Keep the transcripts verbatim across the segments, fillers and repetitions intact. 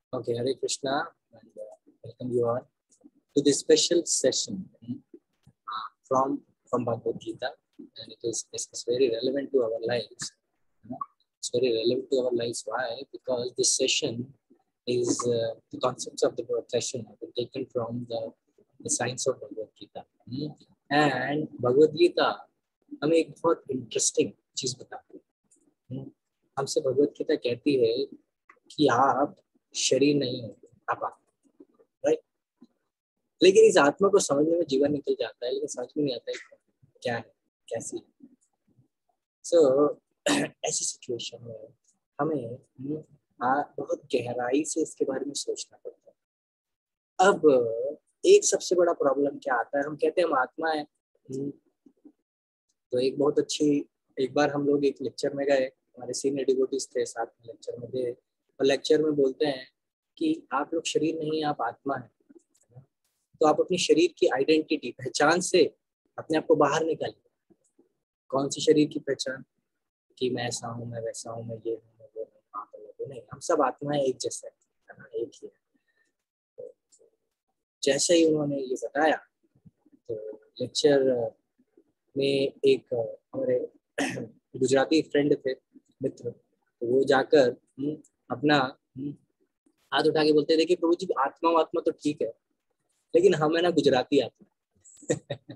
Okay, Hare Krishna, and uh, welcome you all to this special session uh, from from Bhagavad Gita, and it is it's very relevant to our lives. You know? It's very relevant to our lives. Why? Because this session is uh, the concepts of the session have been taken from the the science of Bhagavad Gita, hmm? And Bhagavad Gita हमें एक बहुत interesting चीज बताती है। हमसे भगवत गीता कहती है कि आप शरीर नहीं हो, आप आत्मा, राइट। लेकिन इस आत्मा को समझने में जीवन निकल जाता है, लेकिन समझ में नहीं आता है क्या है, कैसी है। सो so, ऐसी सिचुएशन में हमें आ, बहुत गहराई से इसके बारे में सोचना पड़ता है। अब एक सबसे बड़ा प्रॉब्लम क्या आता है, हम कहते हैं हम आत्मा है। तो एक बहुत अच्छी, एक बार हम लोग एक लेक्चर में गए, हमारे सीनियर डिवोटीज थे साथ में लेक्चर में गए, और लेक्चर में बोलते हैं कि आप लोग शरीर नहीं, आप आत्मा है। तो आप अपनी शरीर की आइडेंटिटी, पहचान से अपने आप को बाहर निकालिए। कौन सी शरीर की पहचान कि मैं ऐसा हूँ, मैं वैसा हूँ, मैं ये हूँ, मैं वो हूँ, आप लोग नहीं, हम सब आत्माएं एक जैसे है ना, एक ही है। तो जैसे ही उन्होंने ये बताया तो लेक्चर में एक हमारे गुजराती फ्रेंड थे, मित्र, तो वो जाकर अपना हाथ उठा के बोलते, देखिए प्रभु जी, आत्मा आत्मा तो ठीक है, लेकिन हम है ना गुजराती आत्मा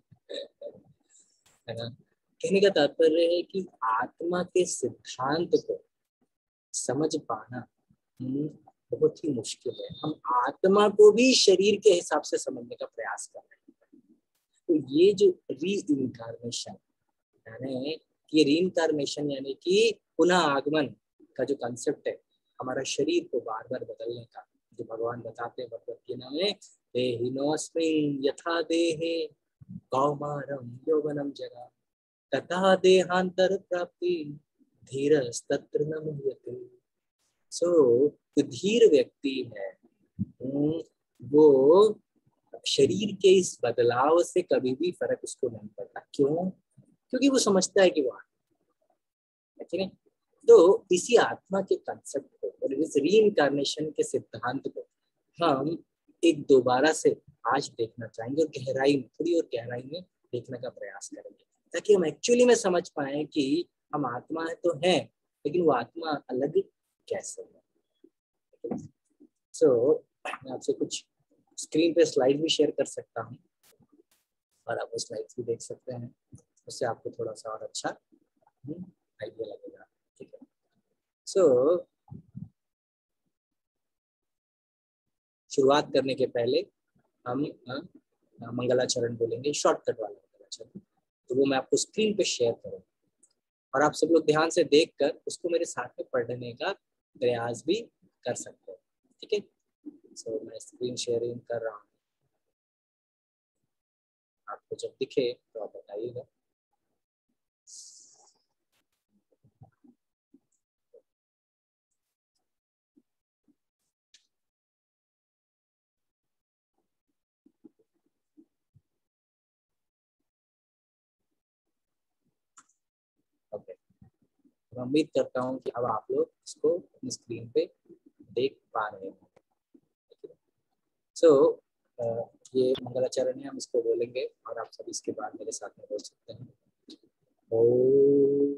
है ना। कहने का तात्पर्य है कि आत्मा के सिद्धांत को समझ पाना बहुत ही मुश्किल है। हम आत्मा को भी शरीर के हिसाब से समझने का प्रयास कर रहे हैं। तो ये जो री इनकारनेशन यानी कि री इनकारनेशन यानी कि पुनः आगमन का जो कंसेप्ट है, हमारा शरीर को बार बार बदलने का, जो भगवान बताते हैं भगवत गीता में, देहिनोऽस्मिन् यथा देहे कौमारं यौवनं जरा तथा देहांतर प्राप्ति धीरस्तत्र न मुह्यते। सो जो धीर व्यक्ति है वो शरीर के इस बदलाव से कभी भी फर्क उसको नहीं पड़ता। क्यों? क्योंकि वो समझता है कि वो ठीक है। तो इसी आत्मा के कंसेप्ट को और इस रीइंकार्नेशन के सिद्धांत को हम एक दोबारा से आज देखना चाहेंगे और गहराई में, थोड़ी और गहराई में देखने का प्रयास करेंगे, ताकि हम एक्चुअली में समझ पाए कि हम आत्मा है तो हैं, लेकिन वो आत्मा अलग कैसे है। सो so, मैं आपसे कुछ स्क्रीन पे स्लाइड भी शेयर कर सकता हूँ और आप वो स्लाइड्स भी देख सकते हैं, उससे आपको थोड़ा सा और अच्छा आइडिया लगेगा। ठीक है। सो so, शुरुआत करने के पहले हम मंगलाचरण बोलेंगे, शॉर्टकट वाला मंगलाचरण, तो वो मैं आपको स्क्रीन पे शेयर करूँगा और आप सब लोग ध्यान से देखकर उसको मेरे साथ में पढ़ने का प्रयास भी कर सकते हैं। ठीक है। सो so, मैं स्क्रीन शेयरिंग कर रहा हूँ, आपको जब दिखे तो आप बताइएगा। ओके, मैं उम्मीद करता हूँ कि अब आप लोग इसको अपनी स्क्रीन पे देख पा रहे हैं। सो so, ये मंगलाचरण है, हम इसको बोलेंगे और आप सभी इसके बाद मेरे साथ में बोल सकते हैं। ओम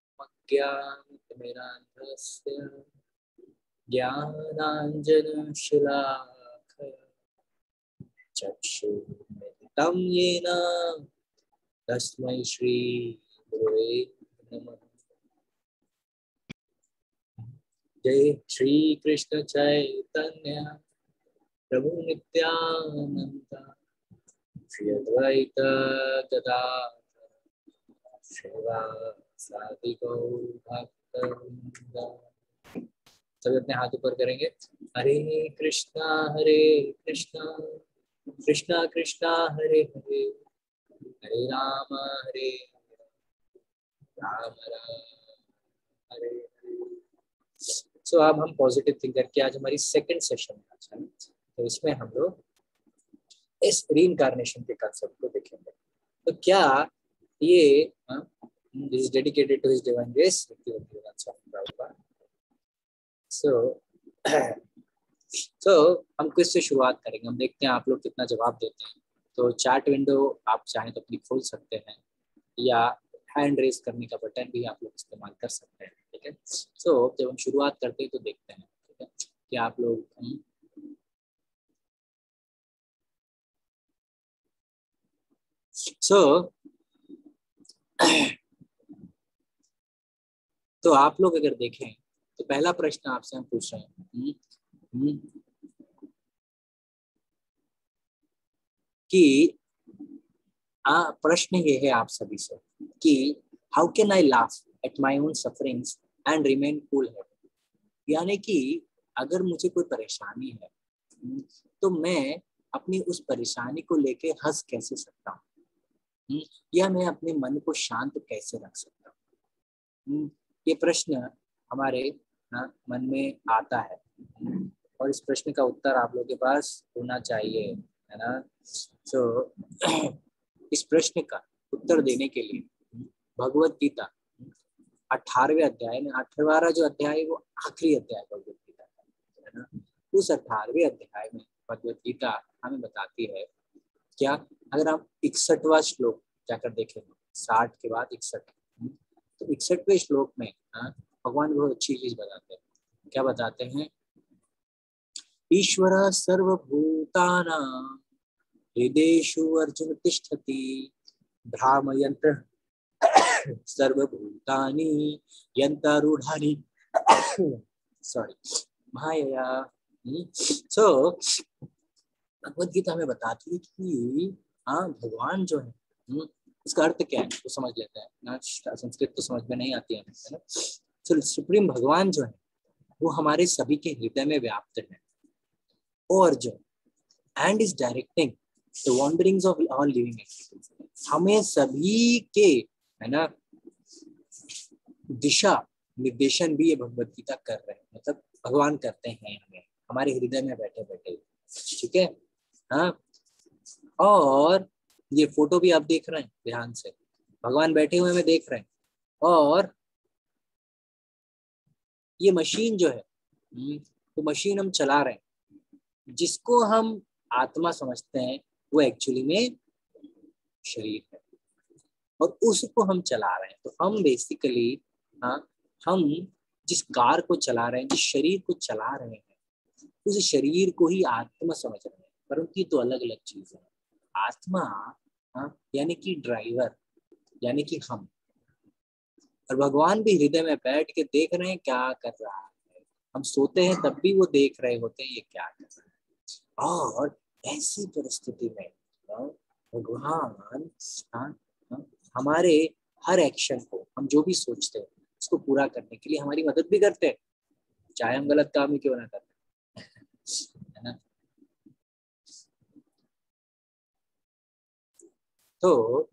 अज्ञानतिमिरान्धस्य ज्ञानाञ्जनशलाकया चक्षुर्मिलितं येन तस्मै श्री गुरुवे नमः। जय श्री कृष्ण चैतन्य प्रभु नित्यानंद श्री अद्वैत गदाधर श्रीवासादि गौर भक्तवृंद। सभी अपने हाथ ऊपर करेंगे। हरे कृष्णा हरे कृष्णा कृष्णा कृष्णा हरे हरे हरे राम हरे राम राम हरे हरे। सो अब हम पॉजिटिव थिंकर की आज हमारी सेकंड सेशन है, तो इसमें हम लोग इस रीइंकार्नेशन के कंसेप्ट को देखेंगे। तो क्या ये this is dedicated to his divine grace. So तो so, हम क्विज से शुरुआत करेंगे। हम देखते हैं आप लोग कितना जवाब देते हैं। तो चैट विंडो आप चाहें तो अपनी खोल सकते हैं, या हैंड रेज करने का बटन भी आप लोग इस्तेमाल कर सकते हैं। ठीक है, सो so, जब हम शुरुआत करते हैं तो देखते हैं, ठीक है, कि आप लोग सो so, तो आप लोग अगर देखें तो पहला प्रश्न आपसे हम पूछ रहे हैं कि आ, प्रश्न ये है आप सभी से कि how can I laugh at my own sufferings and remain cool head. यानी कि अगर मुझे कोई परेशानी है तो मैं अपनी उस परेशानी को लेके हंस कैसे सकता हूँ, या मैं अपने मन को शांत कैसे रख सकता हूँ। ये प्रश्न हमारे ना, मन में आता है, और इस प्रश्न का उत्तर आप लोगों के पास होना चाहिए, है ना। सो so, इस प्रश्न का उत्तर देने के लिए भगवत गीता अठारहवें अध्याय में, अठारहवां जो अध्याय है वो आखिरी अध्याय भगवत गीता का, है ना। उस अठारहवें अध्याय में भगवत गीता हमें बताती है क्या, अगर आप इकसठवां श्लोक जाकर देखें, साठ के बाद इकसठ, तो इकसठवें श्लोक में हाँ, भगवान बहुत अच्छी चीज बताते हैं। क्या बताते हैं? ईश्वर सर्वभूतानां हृदयेषु अर्जुन तिष्ठति भ्रामयन्त्र सर्वभूतानि यन्त्रारूढानि सॉरी मायया। सो भगवत गीता में बताती है कि हाँ, भगवान जो है, इसका अर्थ क्या है तो समझ लेते हैं ना, संस्कृत तो समझ में नहीं आती है ना। तो सुप्रीम भगवान जो है वो हमारे सभी के हृदय में व्याप्त है, और जो and is directing the wanderings of all living entities. हमें सभी के, है ना, दिशा निर्देशन भी ये भगवत गीता कर रहे हैं, मतलब भगवान करते हैं हमें हमारे हृदय में बैठे बैठे। ठीक है, हाँ। और ये फोटो भी आप देख रहे हैं ध्यान से, भगवान बैठे हुए में देख रहे हैं, और ये मशीन जो है वो मशीन हम चला रहे हैं, जिसको हम आत्मा समझते हैं वो एक्चुअली में शरीर है, और उसको हम चला रहे हैं। तो हम बेसिकली हाँ, हम जिस कार को चला रहे हैं, जिस शरीर को चला रहे हैं, उस शरीर को ही आत्मा समझ रहे हैं, परंतु ये तो अलग अलग चीज है। आत्मा हाँ, यानी कि ड्राइवर, यानी कि हम, और भगवान भी हृदय में बैठ के देख रहे हैं क्या कर रहा है। हम सोते हैं तब भी वो देख रहे होते हैं ये क्या कर रहा है। और ऐसी परिस्थिति में भगवान हाँ, हमारे हर एक्शन को, हम जो भी सोचते हैं उसको पूरा करने के लिए हमारी मदद भी करते हैं, चाहे हम गलत काम ही क्यों ना करते, है ना। तो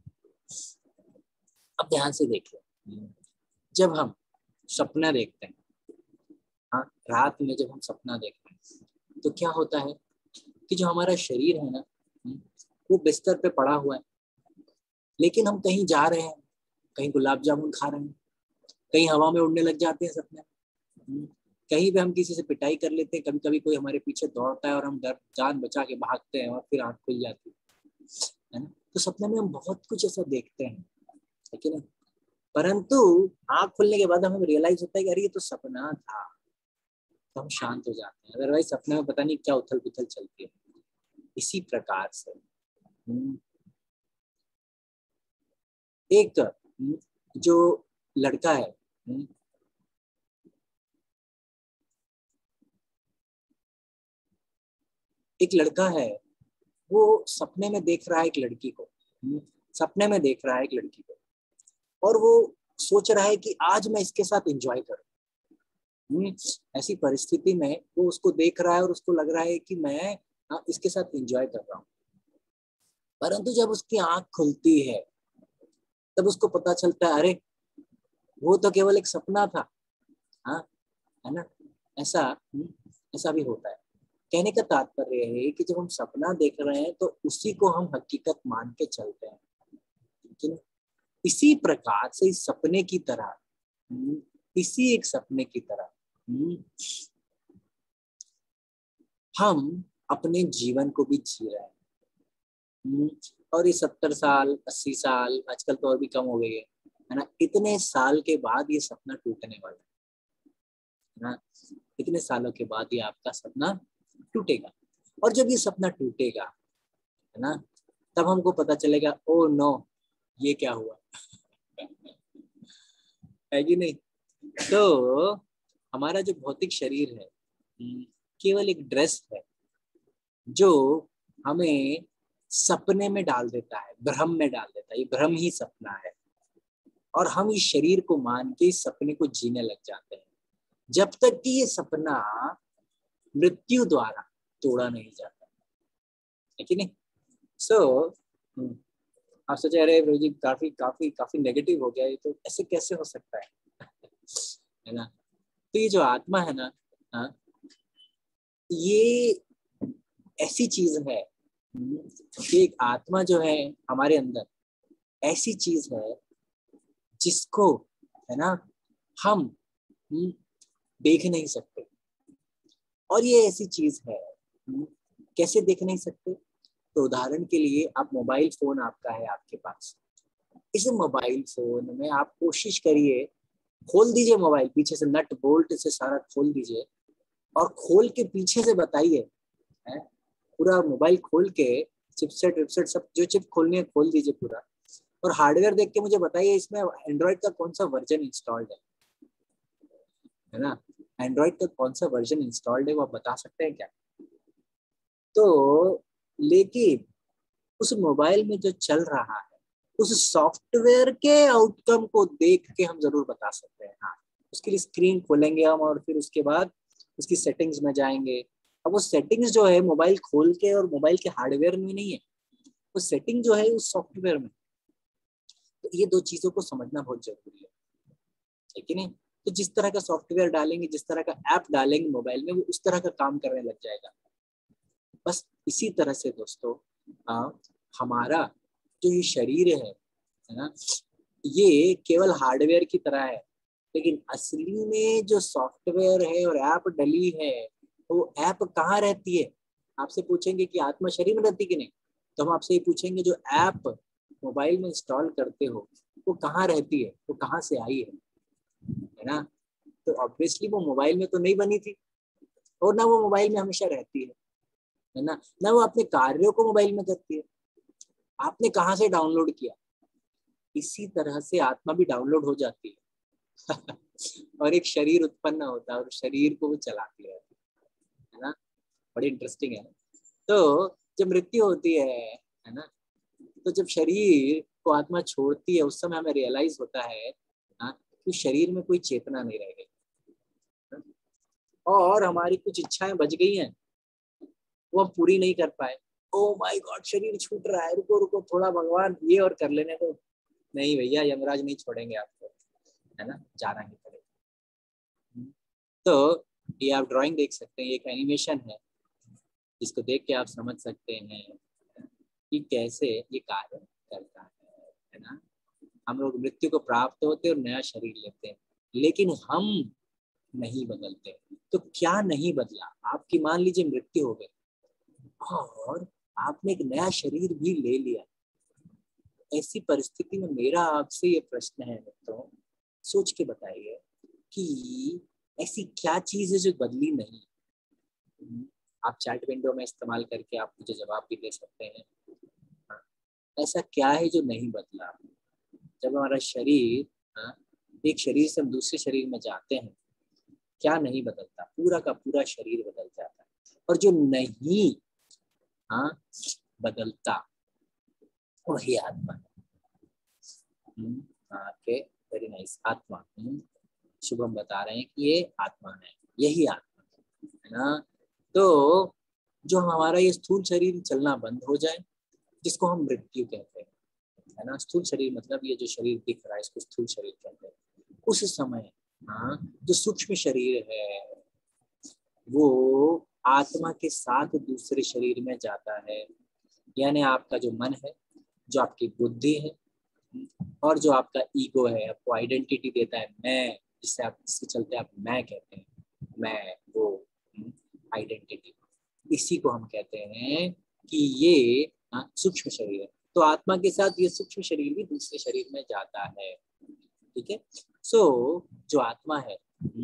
अब ध्यान से देखिए, जब हम सपना देखते हैं, हाँ, रात में जब हम सपना देखते हैं तो क्या होता है कि जो हमारा शरीर है ना, वो बिस्तर पे पड़ा हुआ है, लेकिन हम कहीं जा रहे हैं, कहीं गुलाब जामुन खा रहे हैं, कहीं हवा में उड़ने लग जाते हैं सपने, कहीं पे हम किसी से पिटाई कर लेते हैं, कभी कभी कोई हमारे पीछे दौड़ता है और हम डर जान बचा के भागते हैं, और फिर आंख खुल जाती है ना। तो सपने में हम बहुत कुछ ऐसा देखते हैं, है कि नहीं। परंतु आंख खुलने के बाद हमें रियलाइज होता है कि अरे ये तो सपना था, तो हम शांत हो जाते हैं। अदरवाइज सपने में पता नहीं क्या उथल पुथल चलती है। इसी प्रकार से एक जो लड़का है, एक लड़का है, वो सपने में देख रहा है एक लड़की को, सपने में देख रहा है एक लड़की को, और वो सोच रहा है कि आज मैं इसके साथ एंजॉय करूं। ऐसी परिस्थिति में वो उसको देख रहा है और उसको लग रहा है कि मैं हाँ, इसके साथ एंजॉय कर रहा हूँ। परंतु जब उसकी आंख खुलती है तब उसको पता चलता है अरे वो तो केवल एक सपना था, हाँ, है ना। ऐसा ऐसा भी होता है। कहने का तात्पर्य है कि जब हम सपना देख रहे हैं तो उसी को हम हकीकत मान के चलते हैं, ठीक है। इसी प्रकार से इस सपने की तरह, इसी एक सपने की तरह हम अपने जीवन को भी जी रहे हैं, और ये सत्तर साल अस्सी साल, आजकल तो और भी कम हो गई है है ना, इतने साल के बाद ये सपना टूटने वाला है ना, इतने सालों के बाद ये आपका सपना टूटेगा। और जब ये सपना टूटेगा है ना, तब हमको पता चलेगा ओ नो ये क्या हुआ है कि नहीं। तो हमारा जो भौतिक शरीर है केवल एक ड्रेस है जो हमें सपने में डाल देता है, भ्रम में डाल देता है, ये भ्रम ही सपना है। और हम इस शरीर को मान के इस सपने को जीने लग जाते हैं, जब तक कि ये सपना मृत्यु द्वारा तोड़ा नहीं जाता है कि नहीं। सो so, आप सोचे अरे प्रभु जी काफी काफी काफी नेगेटिव हो गया, ये तो ऐसे कैसे हो सकता है है ना। तो ये जो आत्मा है ना, हाँ, ये ऐसी चीज है कि एक आत्मा जो है हमारे अंदर ऐसी चीज है जिसको है ना हम देख नहीं सकते। और ये ऐसी चीज है, कैसे देख नहीं सकते, तो उदाहरण के लिए आप मोबाइल फोन आपका है आपके पास, इस मोबाइल फोन में आप कोशिश करिए, खोल दीजिए मोबाइल, पीछे से नट बोल्ट से सारा खोल दीजिए और खोल के पीछे से बताइए, पूरा मोबाइल खोल के चिपसेट विपसेट सब जो चिप खोलनी है खोल दीजिए पूरा, और हार्डवेयर देख के मुझे बताइए इसमें एंड्रॉइड का कौन सा वर्जन इंस्टॉल्ड है है ना, एंड्रॉइड का कौन सा वर्जन इंस्टॉल्ड है वो आप बता सकते हैं क्या। तो लेकिन उस मोबाइल में जो चल रहा है उस सॉफ्टवेयर के आउटकम को देख के हम जरूर बता सकते हैं। हाँ, उसके लिए स्क्रीन खोलेंगे हम और फिर उसके बाद उसकी सेटिंग्स में जाएंगे। अब वो सेटिंग्स जो है मोबाइल खोल के और मोबाइल के हार्डवेयर में नहीं है, वो सेटिंग जो है उस सॉफ्टवेयर में। तो ये दो चीजों को समझना बहुत जरूरी है, है कि नहीं। तो जिस तरह का सॉफ्टवेयर डालेंगे, जिस तरह का ऐप डालेंगे मोबाइल में, वो उस तरह का काम करने लग जाएगा। बस इसी तरह से दोस्तों आ, हमारा जो ये शरीर है है ना, ये केवल हार्डवेयर की तरह है, लेकिन असली में जो सॉफ्टवेयर है और ऐप डली है वो ऐप कहाँ रहती है। आपसे पूछेंगे कि आत्मा शरीर में रहती कि नहीं, तो हम आपसे ये पूछेंगे जो ऐप मोबाइल में इंस्टॉल करते हो वो कहाँ रहती है, वो कहाँ से आई है है ना। तो ऑब्वियसली वो मोबाइल में तो नहीं बनी थी, और ना वो मोबाइल में हमेशा रहती है है ना, ना वो अपने कार्यों को मोबाइल में करती है। आपने कहाँ से डाउनलोड किया, इसी तरह से आत्मा भी डाउनलोड हो जाती है और एक शरीर उत्पन्न होता है और शरीर को वो चलाती है है ना। बड़ी इंटरेस्टिंग है। तो जब मृत्यु होती है है ना, तो जब शरीर को आत्मा छोड़ती है उस समय हमें रियलाइज होता है ना कि शरीर में कोई चेतना नहीं रह गई और हमारी कुछ इच्छाएं बच गई हैं वो हम पूरी नहीं कर पाए। ओ माय गॉड शरीर छूट रहा है, रुको रुको थोड़ा भगवान ये और कर लेने दो। नहीं भैया यमराज नहीं छोड़ेंगे आपको, है ना, जाना ही पड़ेगा। तो ये आप ड्राइंग देख सकते हैं, एक एनिमेशन है जिसको देख के आप समझ सकते हैं कि कैसे ये कार्य करता है है ना। हम लोग मृत्यु को प्राप्त होते और नया शरीर लेते हैं, लेकिन हम नहीं बदलते। तो क्या नहीं बदला, आपकी मान लीजिए मृत्यु हो गई और आपने एक नया शरीर भी ले लिया। ऐसी परिस्थिति में मेरा आपसे ये प्रश्न है मित्रों, सोच के बताइए कि ऐसी क्या चीज है जो बदली नहीं। आप चैट विंडो में इस्तेमाल करके आप मुझे जवाब भी दे सकते हैं। हाँ, ऐसा क्या है जो नहीं बदला। जब हमारा शरीर हाँ, एक शरीर से हम दूसरे शरीर में जाते हैं, क्या नहीं बदलता, पूरा का पूरा शरीर बदल जाता है। और जो नहीं हाँ बदलता वही आत्मा है। ओके वेरी नाइस, आत्मा। शुभम बता रहे हैं कि ये आत्मा है, यही आत्मा है ना। तो जो हमारा ये स्थूल शरीर चलना बंद हो जाए, जिसको हम मृत्यु कहते हैं है ना, स्थूल शरीर मतलब ये जो शरीर दिख रहा है इसको स्थूल शरीर कहते हैं। उस समय हाँ जो सूक्ष्म शरीर है वो आत्मा के साथ दूसरे शरीर में जाता है, यानी आपका जो मन है, जो आपकी बुद्धि है और जो आपका ईगो है, आपको आइडेंटिटी देता है मैं, जिससे आप जिसके चलते आप मैं कहते हैं, मैं वो आइडेंटिटी, इसी को हम कहते हैं कि ये सूक्ष्म शरीर है। तो आत्मा के साथ ये सूक्ष्म शरीर भी दूसरे शरीर में जाता है। ठीक है। सो so, जो आत्मा है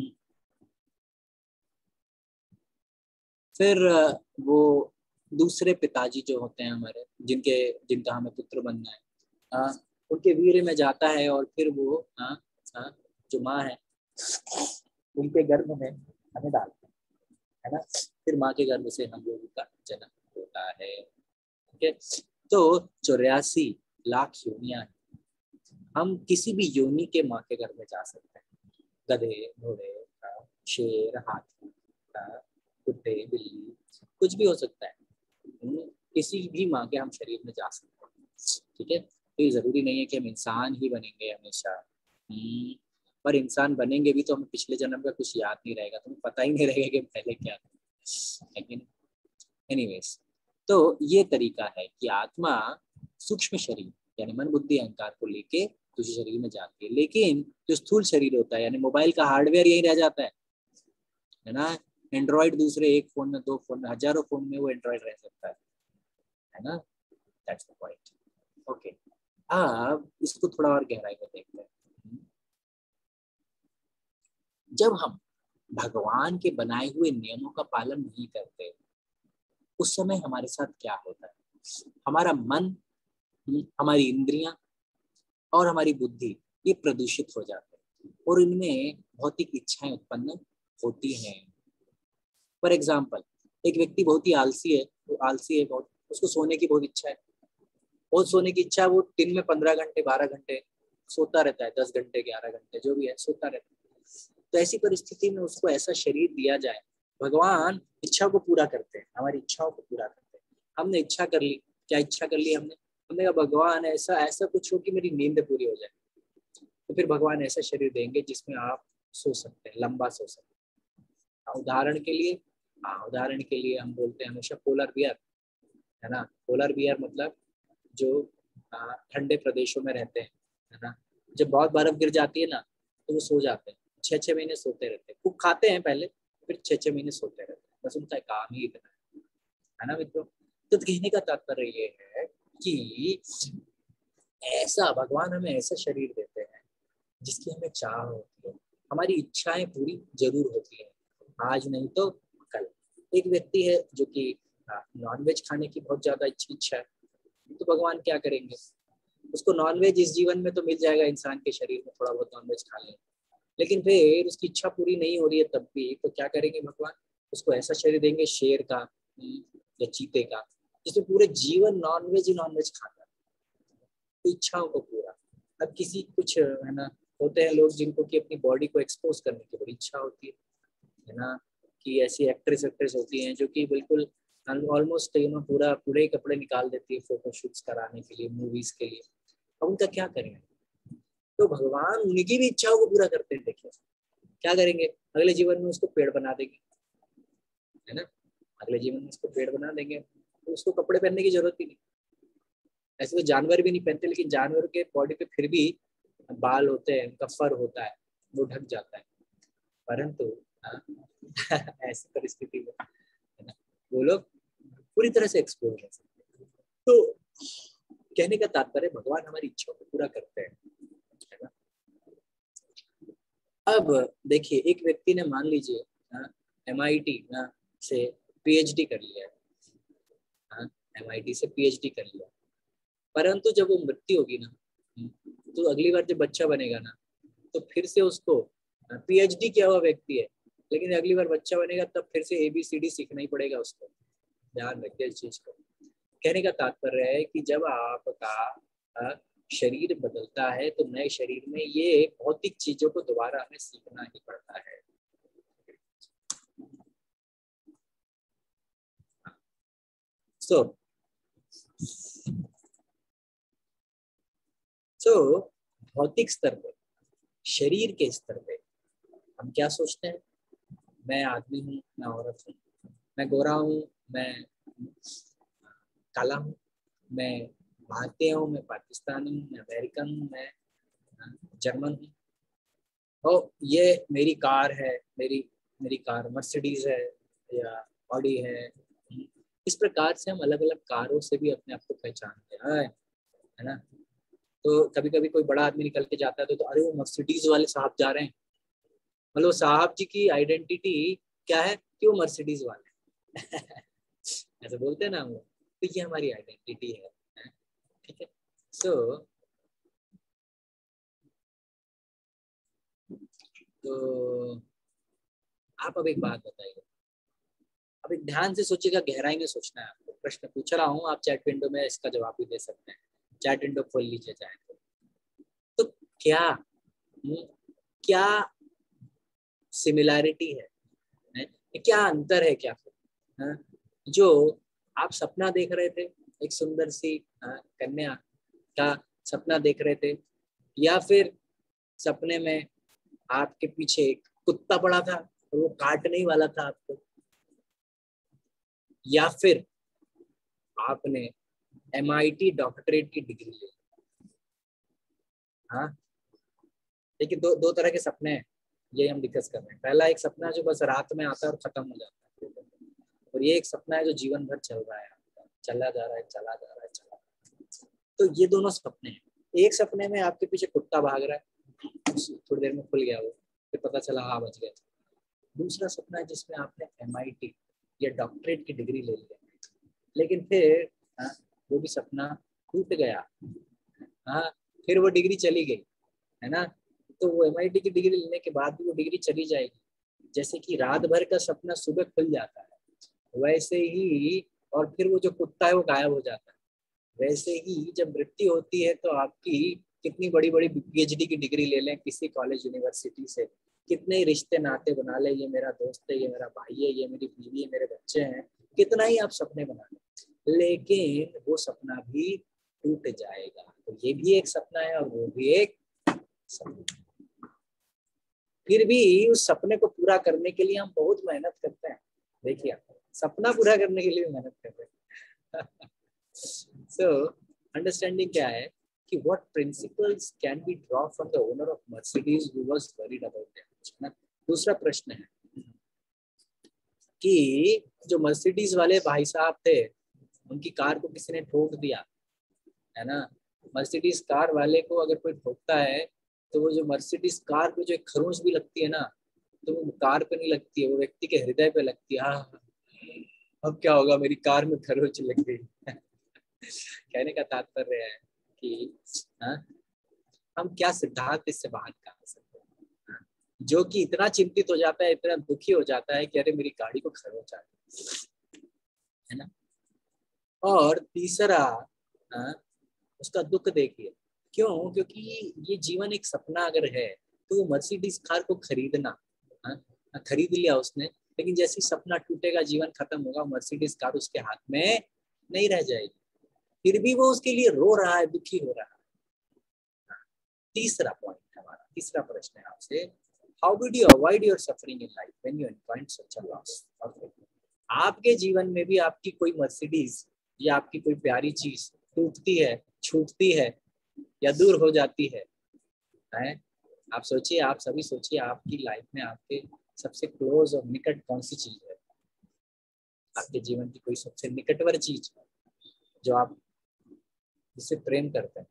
फिर वो दूसरे पिताजी जो होते हैं हमारे, जिनके जिनका हमें पुत्र बनना है, आ, उनके वीर्य में जाता है और फिर वो आ, आ, जो माँ है उनके गर्भ में हमें डालते हैं, है ना। फिर माँ के गर्भ से हम लोगों का जन्म होता है। ठीक है। तो चौरासी लाख योनियां हैं। हम किसी भी योनि के माँ के गर्भ में जा सकते हैं। गधे, घोड़े, शेर, हाथी, कुत्ते, बिल्ली, कुछ भी हो सकता है। किसी भी माँ के हम शरीर में जा सकते हैं। ठीक है। तो ये जरूरी नहीं है कि हम इंसान ही बनेंगे हमेशा, पर इंसान बनेंगे भी तो हमें पिछले जन्म का कुछ याद नहीं रहेगा, तो हमें पता ही नहीं रहेगा कि पहले क्या था। लेकिन एनीवेज, तो ये तरीका है कि आत्मा सूक्ष्म शरीर यानी मन बुद्धि अहंकार को लेके दूसरे शरीर में जाती है, लेकिन जो स्थूल शरीर होता है यानी मोबाइल का हार्डवेयर यही रह जाता है, है ना। एंड्रॉइड दूसरे एक फोन में, दो फोन में, हजारों फोन में वो एंड्रॉइड रह सकता है, है ना। That's the point. ओके, अब इसको थोड़ा और गहराई में देखते हैं। जब हम भगवान के बनाए हुए नियमों का पालन नहीं करते उस समय हमारे साथ क्या होता है? हमारा मन, हमारी इंद्रियां और हमारी बुद्धि ये प्रदूषित हो जाते हैं और इनमें भौतिक इच्छाएं उत्पन्न होती हैं। फॉर एग्जाम्पल, एक व्यक्ति बहुत ही आलसी है, वो आलसी है बहुत, उसको सोने की बहुत इच्छा है, बहुत सोने की इच्छा है, वो दिन में पंद्रह घंटे बारह घंटे सोता रहता है, दस घंटे ग्यारह घंटे जो भी है सोता रहता है। तो ऐसी परिस्थिति में उसको ऐसा शरीर दिया जाए। भगवान इच्छा को पूरा करते हैं, हमारी इच्छाओं को पूरा करते हैं। हमने इच्छा कर ली, क्या इच्छा कर ली हमने? हमने कहा भगवान ऐसा ऐसा कुछ हो कि मेरी नींद पूरी हो जाए, तो फिर भगवान ऐसा शरीर देंगे जिसमें आप सो सकते हैं, लंबा सो सकते हैं। उदाहरण के लिए हाँ उदाहरण के लिए हम बोलते हैं हमेशा पोलर बियर, है ना। पोलर बियर मतलब जो ठंडे प्रदेशों में रहते हैं, है ना। जब बहुत बर्फ गिर जाती है ना तो वो सो जाते हैं, छः छः महीने सोते रहते हैं। खूब खाते हैं पहले, फिर छः छः महीने सोते रहते हैं, बस उनका काम ही इतना है, है ना मित्रों। तो कहने का तात्पर्य ये है कि ऐसा भगवान हमें ऐसा शरीर देते हैं जिसकी हमें चाह होती है, हमारी इच्छाएं पूरी जरूर होती है, आज नहीं तो कल। एक व्यक्ति है जो कि नॉनवेज खाने की बहुत ज्यादा इच्छा है, तो भगवान क्या करेंगे? उसको नॉनवेज इस जीवन में तो मिल जाएगा, इंसान के शरीर में थोड़ा बहुत नॉनवेज खा लेंगे, लेकिन फिर उसकी इच्छा पूरी नहीं हो रही है तब भी, तो क्या करेंगे भगवान? उसको ऐसा शरीर देंगे शेर का या चीते का, जिसमें पूरे जीवन नॉनवेज ही नॉनवेज खाता है, तो इच्छाओं को पूरा। अब किसी कुछ है ना, होते हैं लोग जिनको कि अपनी बॉडी को एक्सपोज करने की बड़ी इच्छा होती है, है ना। कि ऐसी एक्ट्रेस एक्ट्रेस होती हैं जो कि बिल्कुल ऑलमोस्ट यू नो पूरा पूरे कपड़े निकाल देती है फोटो शूट्स कराने के लिए, मूवीज के लिए। अब उनका क्या करें? तो भगवान उनकी भी इच्छाओं को पूरा करते हैं। देखिए क्या करेंगे, अगले जीवन में उसको पेड़ बना देंगे, है ना। अगले जीवन में उसको पेड़ बना देंगे तो उसको कपड़े पहनने की जरूरत ही नहीं। ऐसे तो जानवर भी नहीं पहनते, लेकिन जानवर के बॉडी पे फिर भी बाल होते हैं, उनका फर होता है, वो ढक जाता है। परंतु ऐसी परिस्थिति में वो लोग पूरी तरह से एक्सपोज रह सकते हैं। तो कहने का तात्पर्य भगवान हमारी इच्छाओं को पूरा करते हैं, है ना। अब देखिए एक व्यक्ति ने मान लीजिए एम आई टी से पीएचडी कर लिया है, एम आई टी से पीएचडी कर लिया, परंतु जब वो मृत्यु होगी ना, तो अगली बार जब बच्चा बनेगा ना, तो फिर से उसको पीएचडी किया हुआ व्यक्ति है, लेकिन अगली बार बच्चा बनेगा तब फिर से एबीसीडी सीखना ही पड़ेगा उसको। ध्यान रखिए इस चीज को। कहने का तात्पर्य है कि जब आपका शरीर बदलता है तो नए शरीर में ये भौतिक चीजों को दोबारा हमें सीखना ही पड़ता है। सो सो भौतिक स्तर पे, शरीर के स्तर पे हम क्या सोचते हैं? मैं आदमी हूँ, मैं औरत हूँ, मैं गोरा हूँ, मैं काला हूँ, मैं भारतीय हूँ, मैं पाकिस्तानी हूँ, मैं अमेरिकन हूँ, मैं जर्मन हूँ, और ये मेरी कार है, मेरी मेरी कार मर्सिडीज है या ऑडी है, इस प्रकार से हम अलग अलग कारों से भी अपने आप को पहचानते हैं, है ना। तो कभी कभी कोई बड़ा आदमी निकल के जाता है तो, तो अरे वो मर्सिडीज वाले साहब जा रहे हैं, मतलब साहब जी की आइडेंटिटी क्या है कि वो मर्सिडीज वाले ऐसे बोलते हैं ना हम लोग, तो ये हमारी आइडेंटिटी है, ठीक है। सो so, तो आप अब एक बात बताइए, अब एक ध्यान से सोचिएगा, गहराई में सोचना है आपको, प्रश्न पूछ रहा हूँ, आप चैट विंडो में इसका जवाब भी दे सकते हैं, चैट विंडो खोल लीजिए चाहे तो, तो क्या हुँ, क्या सिमिलैरिटी है, है? क्या अंतर है, क्या है? जो आप सपना देख रहे थे, एक सुंदर सी कन्या का सपना देख रहे थे, या फिर सपने में आपके पीछे एक कुत्ता पड़ा था और वो काटने ही वाला था आपको, या फिर आपने एम आई टी डॉक्टरेट की डिग्री ली। हाँ, देखिए दो दो तरह के सपने हैं, ये हम डिस्कस कर रहे हैं। पहला एक सपना जो बस रात में आता है और खत्म हो जाता है, और ये एक सपना है जो जीवन भर चल रहा है, चला जा रहा है चला जा रहा है चला जा रहा है। तो ये दोनों सपने हैं। एक सपने में आपके पीछे कुत्ता भाग रहा है, थोड़ी देर में खुल गया वो, फिर पता चला हाँ बच गया। दूसरा सपना है जिसमें आपने एम आई टी या डॉक्टरेट की डिग्री ले लिया, लेकिन फिर हाँ, वो भी सपना टूट गया, हाँ, फिर वो डिग्री चली गई, है ना। तो वो एम आई टी की डिग्री लेने के बाद भी वो डिग्री चली जाएगी। जैसे कि रात भर का सपना सुबह खुल जाता है, वैसे ही, और फिर वो जो कुत्ता है वो गायब हो जाता है। वैसे ही जब मृत्यु होती है तो आपकी कितनी बड़ी बड़ी पी एच डी की डिग्री ले लें किसी कॉलेज यूनिवर्सिटी से, कितने ही रिश्ते नाते बना ले, ये मेरा दोस्त है, ये मेरा भाई है, ये मेरी बीवी है, मेरे बच्चे हैं, कितना ही आप सपने बना लें, लेकिन वो सपना भी टूट जाएगा। तो ये भी एक सपना है और वो भी एक सपना। फिर भी उस सपने को पूरा करने के लिए हम बहुत मेहनत करते हैं। देखिए, सपना पूरा करने के लिए भी मेहनत कर रहे हैं। सो अंडरस्टैंडिंग क्या है कि what principles can be draw from the owner of Mercedes who was worried about that. दूसरा प्रश्न है कि जो मर्सिडीज वाले भाई साहब थे, उनकी कार को किसी ने ठोक दिया, है ना। मर्सिडीज कार वाले को अगर कोई ठोकता है तो वो जो मर्सिडीज कार को जो एक खरोंच भी लगती है ना, तो वो कार पे नहीं लगती है, वो व्यक्ति के हृदय पे लगती है। हाँ, अब क्या होगा, मेरी कार में खरोंच लग गई। कहने का तात्पर्य है कि हाँ, हम क्या सिद्धांत इससे बाहर निकाल सकते हैं, जो कि इतना चिंतित हो जाता है, इतना दुखी हो जाता है कि अरे मेरी गाड़ी को खरोंच आ गई, है ना। और तीसरा हाँ, उसका दुख देखिए, क्यों, क्योंकि ये जीवन एक सपना अगर है तो वो मर्सिडीज कार को खरीदना, हाँ, खरीद लिया उसने, लेकिन जैसे सपना टूटेगा, जीवन खत्म होगा, मर्सिडीज कार उसके हाथ में नहीं रह जाएगी, फिर भी वो उसके लिए रो रहा है, दुखी हो रहा है। तीसरा पॉइंट हमारा, तीसरा प्रश्न है आपसे, how would you avoid your suffering in life when you encounter such a loss. आपके जीवन में भी आपकी कोई मर्सिडीज या आपकी कोई प्यारी चीज टूटती है, छूटती है या दूर हो जाती है, है? आप सोचिए, आप सभी सोचिए, आपकी लाइफ में आपके सबसे क्लोज और निकट कौन सी चीज है, आपके जीवन की कोई सबसे निकटवर चीज जो आप जिससे प्रेम करते हैं।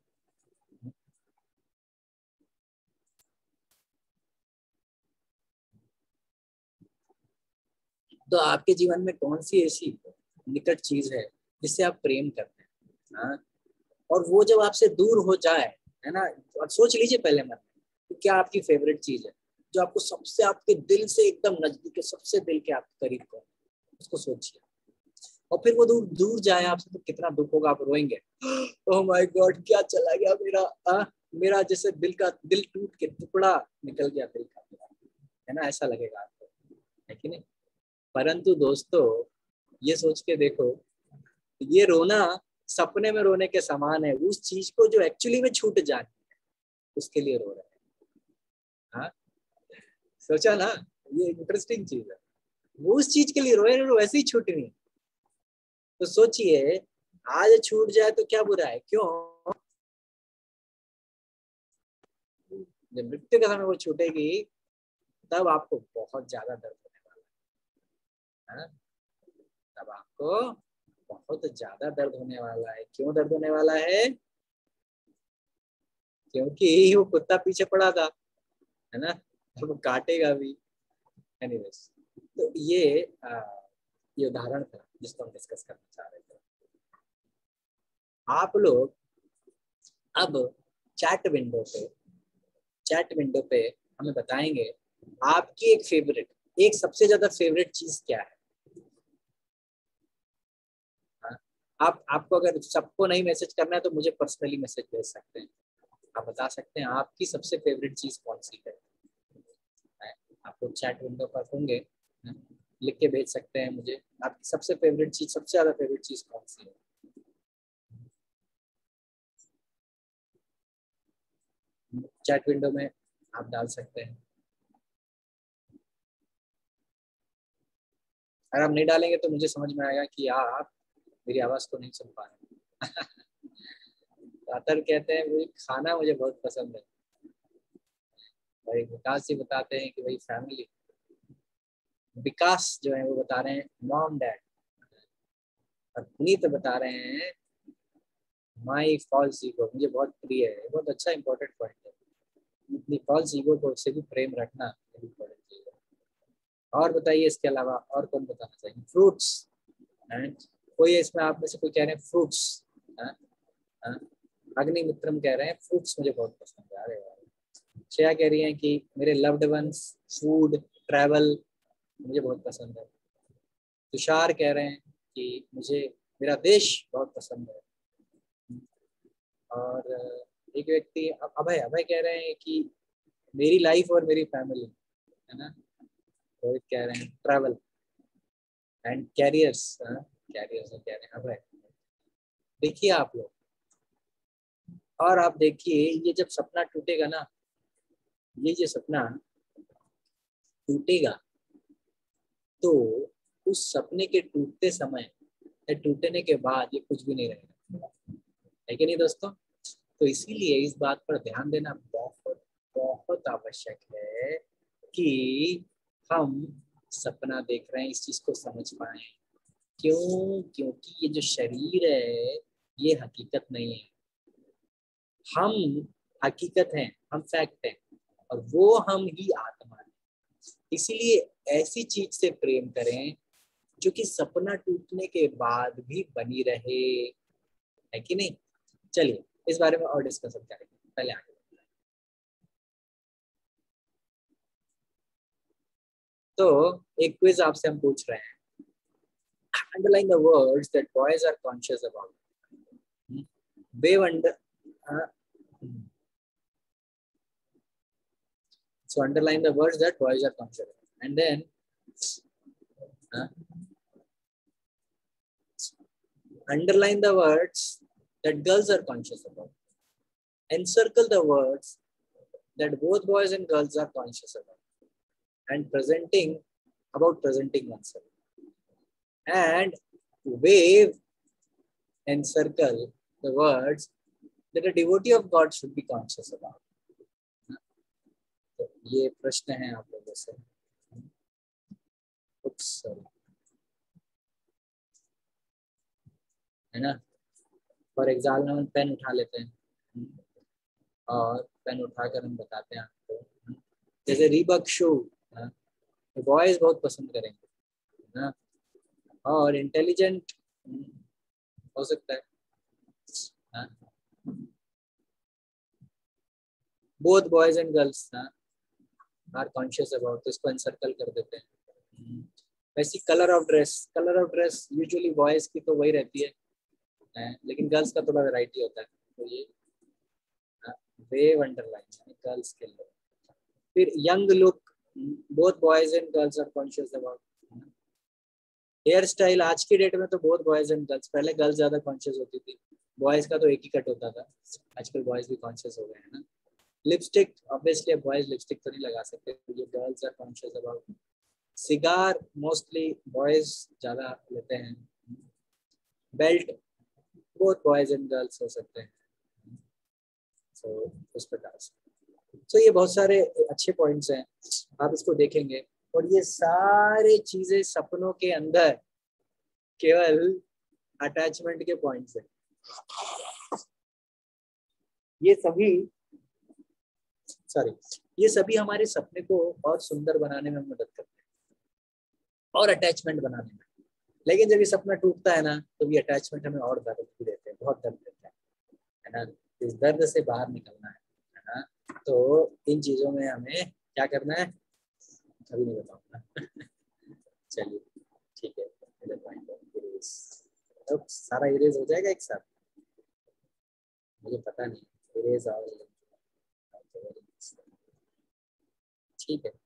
तो आपके जीवन में कौन सी ऐसी निकट चीज है जिससे आप प्रेम करते हैं, हाँ? और वो जब आपसे दूर हो जाए, है ना, तो आप सोच लीजिए पहले मन में कि क्या आपकी फेवरेट चीज है जो आपको सबसे आपके दिल से एकदम नजदीक है, सबसे दिल के आपके करीब को, उसको सोचिए। और फिर वो दूर दूर जाए आपसे तो कितना दुख होगा, आप रोएंगे, ओह माय गॉड क्या चला गया मेरा, आ, मेरा जैसे दिल का दिल टूट के टुकड़ा निकल गया दिल का, है ना, ऐसा लगेगा आपको, है कि नहीं। परंतु दोस्तों ये सोच के देखो, ये रोना सपने में रोने के समान है, उस चीज को जो एक्चुअली में छूट जाती है उसके लिए रो रहे हैं। हाँ, सोचा ना, ये इंटरेस्टिंग चीज है, वो उस चीज के लिए रोए, वैसे ही छूटनी। तो सोचिए, आज छूट जाए तो क्या बुरा है, क्यों, जब मृत्यु के समय वो छूटेगी तब आपको बहुत ज्यादा दर्द होने वाला है, तब आपको बहुत ज्यादा दर्द होने वाला है। क्यों दर्द होने वाला है? क्योंकि वो कुत्ता पीछे पड़ा था, है ना, वो काटेगा भी। एनीवेज, तो ये आ, ये उदाहरण था जिसको हम डिस्कस करना चाह रहे थे। आप लोग अब चैट विंडो पे चैट विंडो पे हमें बताएंगे आपकी एक फेवरेट, एक सबसे ज्यादा फेवरेट चीज क्या है। हाँ? आप आपको अगर सबको नहीं मैसेज करना है तो मुझे पर्सनली मैसेज भेज सकते हैं। आप बता सकते हैं आपकी सबसे फेवरेट चीज कौन सी है। आप लोग चैट विंडो पर होंगे, लिख के भेज सकते हैं मुझे आपकी सबसे फेवरेट चीज, सबसे ज्यादा फेवरेट चीज कौन सी है। चैट विंडो में आप डाल सकते हैं। अगर आप नहीं डालेंगे तो मुझे समझ में आएगा कि आप मेरी आवाज को नहीं सुन पा रहे। अतर कहते हैं भाई खाना मुझे बहुत पसंद है। भाई विकास जी बताते हैं कि भाई फैमिली, विकास जो है वो बता रहे हैं मॉम डैड, और पुनीत बता रहे हैं माई फॉल्स ईगो मुझे बहुत प्रिय है। बहुत अच्छा इंपॉर्टेंट पॉइंट है, अपनी फॉल्स ईगो को से भी प्रेम रखना इम्पोर्टेंट चीज है। और बताइए इसके अलावा और कौन बताना चाहिए। फ्रूट्स, कोई इसमें आप में से कोई कह रहे हैं फ्रूट्स। अग्निमित्रम कह रहे हैं फ्रूट्स मुझे बहुत पसंद है। अरे श्रेया कह रही है कि मेरे लव्ड वंस, फूड, ट्रैवल मुझे बहुत पसंद है। तुषार कह रहे हैं कि मुझे मेरा देश बहुत पसंद है। और एक व्यक्ति अभय अभय कह रहे हैं कि मेरी लाइफ और मेरी फैमिली, है ना। रोहित कह रहे हैं ट्रैवल एंड कैरियर्स, कैरियर्स कह रहे हैं अभय। देखिए आप लोग, और आप देखिए ये जब सपना टूटेगा ना, ये जो सपना टूटेगा तो उस सपने के टूटते समय या टूटने के बाद ये कुछ भी नहीं रहेगा, है कि नहीं दोस्तों। तो इसीलिए इस बात पर ध्यान देना बहुत बहुत आवश्यक है कि हम सपना देख रहे हैं इस चीज को समझ पाए। क्यों? क्योंकि ये जो शरीर है ये हकीकत नहीं है, हम हकीकत हैं, हम फैक्ट हैं, और वो हम ही आत्मा है। इसीलिए ऐसी चीज से प्रेम करें जो कि सपना टूटने के बाद भी बनी रहे, है कि नहीं। चलिए इस बारे में और डिस्कशन करेंगे, पहले आगे। तो एक क्विज आपसे हम पूछ रहे हैं। Underline the words that boys are conscious about. Wave under. Uh, so underline the words that boys are conscious about, and then uh, underline the words that girls are conscious about. Encircle the words that both boys and girls are conscious about, and presenting about presenting oneself. And wave and circle the words that a devotee of God should be conscious about. तो ये प्रश्न है आप लोगों से। है ना। For example pen उठा लेते हैं और पेन उठाकर हम बताते हैं आपको, जैसे रीबक शू बॉयज बहुत पसंद करेंगे, है ना। और इंटेलिजेंट हो सकता है, हाँ? Both boys and girls are conscious about, तो इसको एनसर्कल कर देते हैं। वैसी colour of dress, colour of dress usually boys की तो वही रहती है, है लेकिन गर्ल्स का थोड़ा वैरायटी होता है, तो ये वेव अंडरलाइन गर्ल्स के लिए। फिर young look, both boys and girls are conscious about. Hair style आज की डेट में तो बोथ बॉयज एंड गर्ल्स, पहले गर्ल्स ज्यादा कॉन्शियस होती थी, बॉयज का तो एक ही कट होता था, आजकल बॉयज भी कॉन्शियस हो गए हैं ना। लिपस्टिक, ऑब्वियसली बॉयज लिपस्टिक तो नहीं लगा सकते, ये girls are conscious about. Cigar mostly boys ज्यादा लेते हैं। Belt both boys and girls हो सकते हैं, so, उस प्रकार से। तो ये बहुत सारे अच्छे पॉइंट्स हैं, आप इसको देखेंगे। और ये सारे चीजें सपनों के अंदर केवल अटैचमेंट के पॉइंट्स है। ये सभी सॉरी ये सभी हमारे सपने को और सुंदर बनाने में मदद करते हैं और अटैचमेंट बनाने में। लेकिन जब ये सपना टूटता है ना तो ये अटैचमेंट हमें और दर्द भी देते हैं, बहुत दर्द देता है, है ना। इस दर्द से बाहर निकलना है, है ना। तो इन चीजों में हमें क्या करना है अभी नहीं बताऊंगा। चलिए ठीक है, तो सारा इरेज हो जाएगा एक साथ, मुझे पता नहीं। इरेज और ठीक है,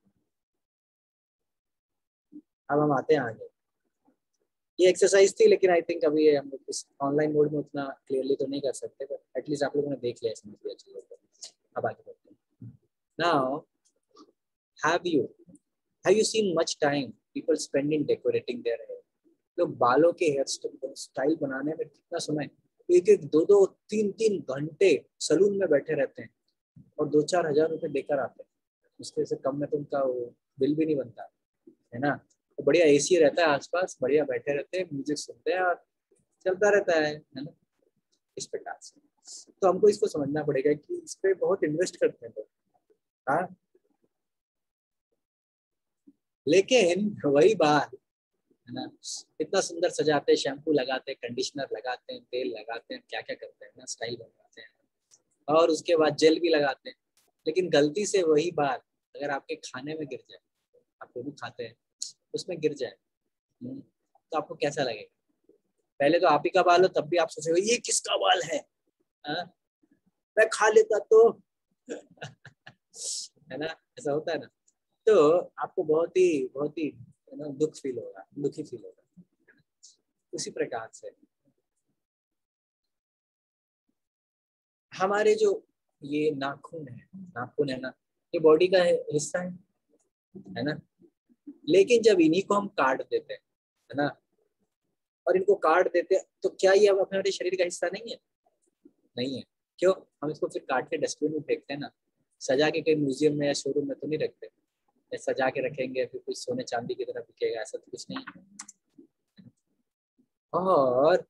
अब हम आते हैं आगे। ये एक्सरसाइज थी, लेकिन आई थिंक अभी हम लोग इस ऑनलाइन मोड में उतना क्लियरली तो नहीं कर सकते, बट एटलीस्ट आप लोगों ने देख लिया, समझ लिया चीजों को। अब आगे बढ़ते हैं। Now have you have you seen much time people spend in decorating their hair? लोग बालों के हेयर स्टाइल बनाने में कितना समय, एक एक दो दो तीन तीन घंटे सलून में बैठे रहते हैं और दो चार हजार रुपए देकर आते हैं। उसके से कम में तो उनका बिल भी नहीं बनता, है ना। तो बढ़िया एसी रहता है आसपास, बढ़िया बैठे रहते हैं, म्यूजिक सुनते हैं और चलता रहता है है ना, इस प्रकार से। तो हमको इसको समझना पड़ेगा कि इस पे बहुत इन्वेस्ट करते हैं लोग, हाँ। लेकिन वही बात है ना, इतना सुंदर सजाते हैं, शैम्पू लगाते हैं, कंडीशनर लगाते हैं, तेल लगाते हैं, क्या क्या करते हैं ना, स्टाइल बनवाते हैं और उसके बाद जेल भी लगाते हैं। लेकिन गलती से वही बात अगर आपके खाने में गिर जाए, आप जो भी खाते हैं उसमें गिर जाए, तो आपको कैसा लगेगा? पहले तो आप ही का बाल हो तब भी आप सोचेंगे ये किसका बाल है, आ? मैं खा लेता तो है ना, ऐसा होता है ना। तो आपको बहुत ही बहुत ही ना दुख फील होगा, दुखी फील होगा। उसी प्रकार से हमारे जो ये नाखून है, नाखून है ना, ये बॉडी का हिस्सा है, है ना। लेकिन जब इन्हीं को हम काट देते हैं, है ना, और इनको काट देते हैं, तो क्या ये अब अपने शरीर का हिस्सा नहीं है? नहीं है। क्यों? हम इसको फिर काट के डस्टबिन में फेंकते हैं ना, सजा के कहीं म्यूजियम में या शोरूम में तो नहीं रखते। सजा के रखेंगे फिर कुछ सोने चांदी की तरह बिकेगा, ऐसा तो कुछ नहीं है। और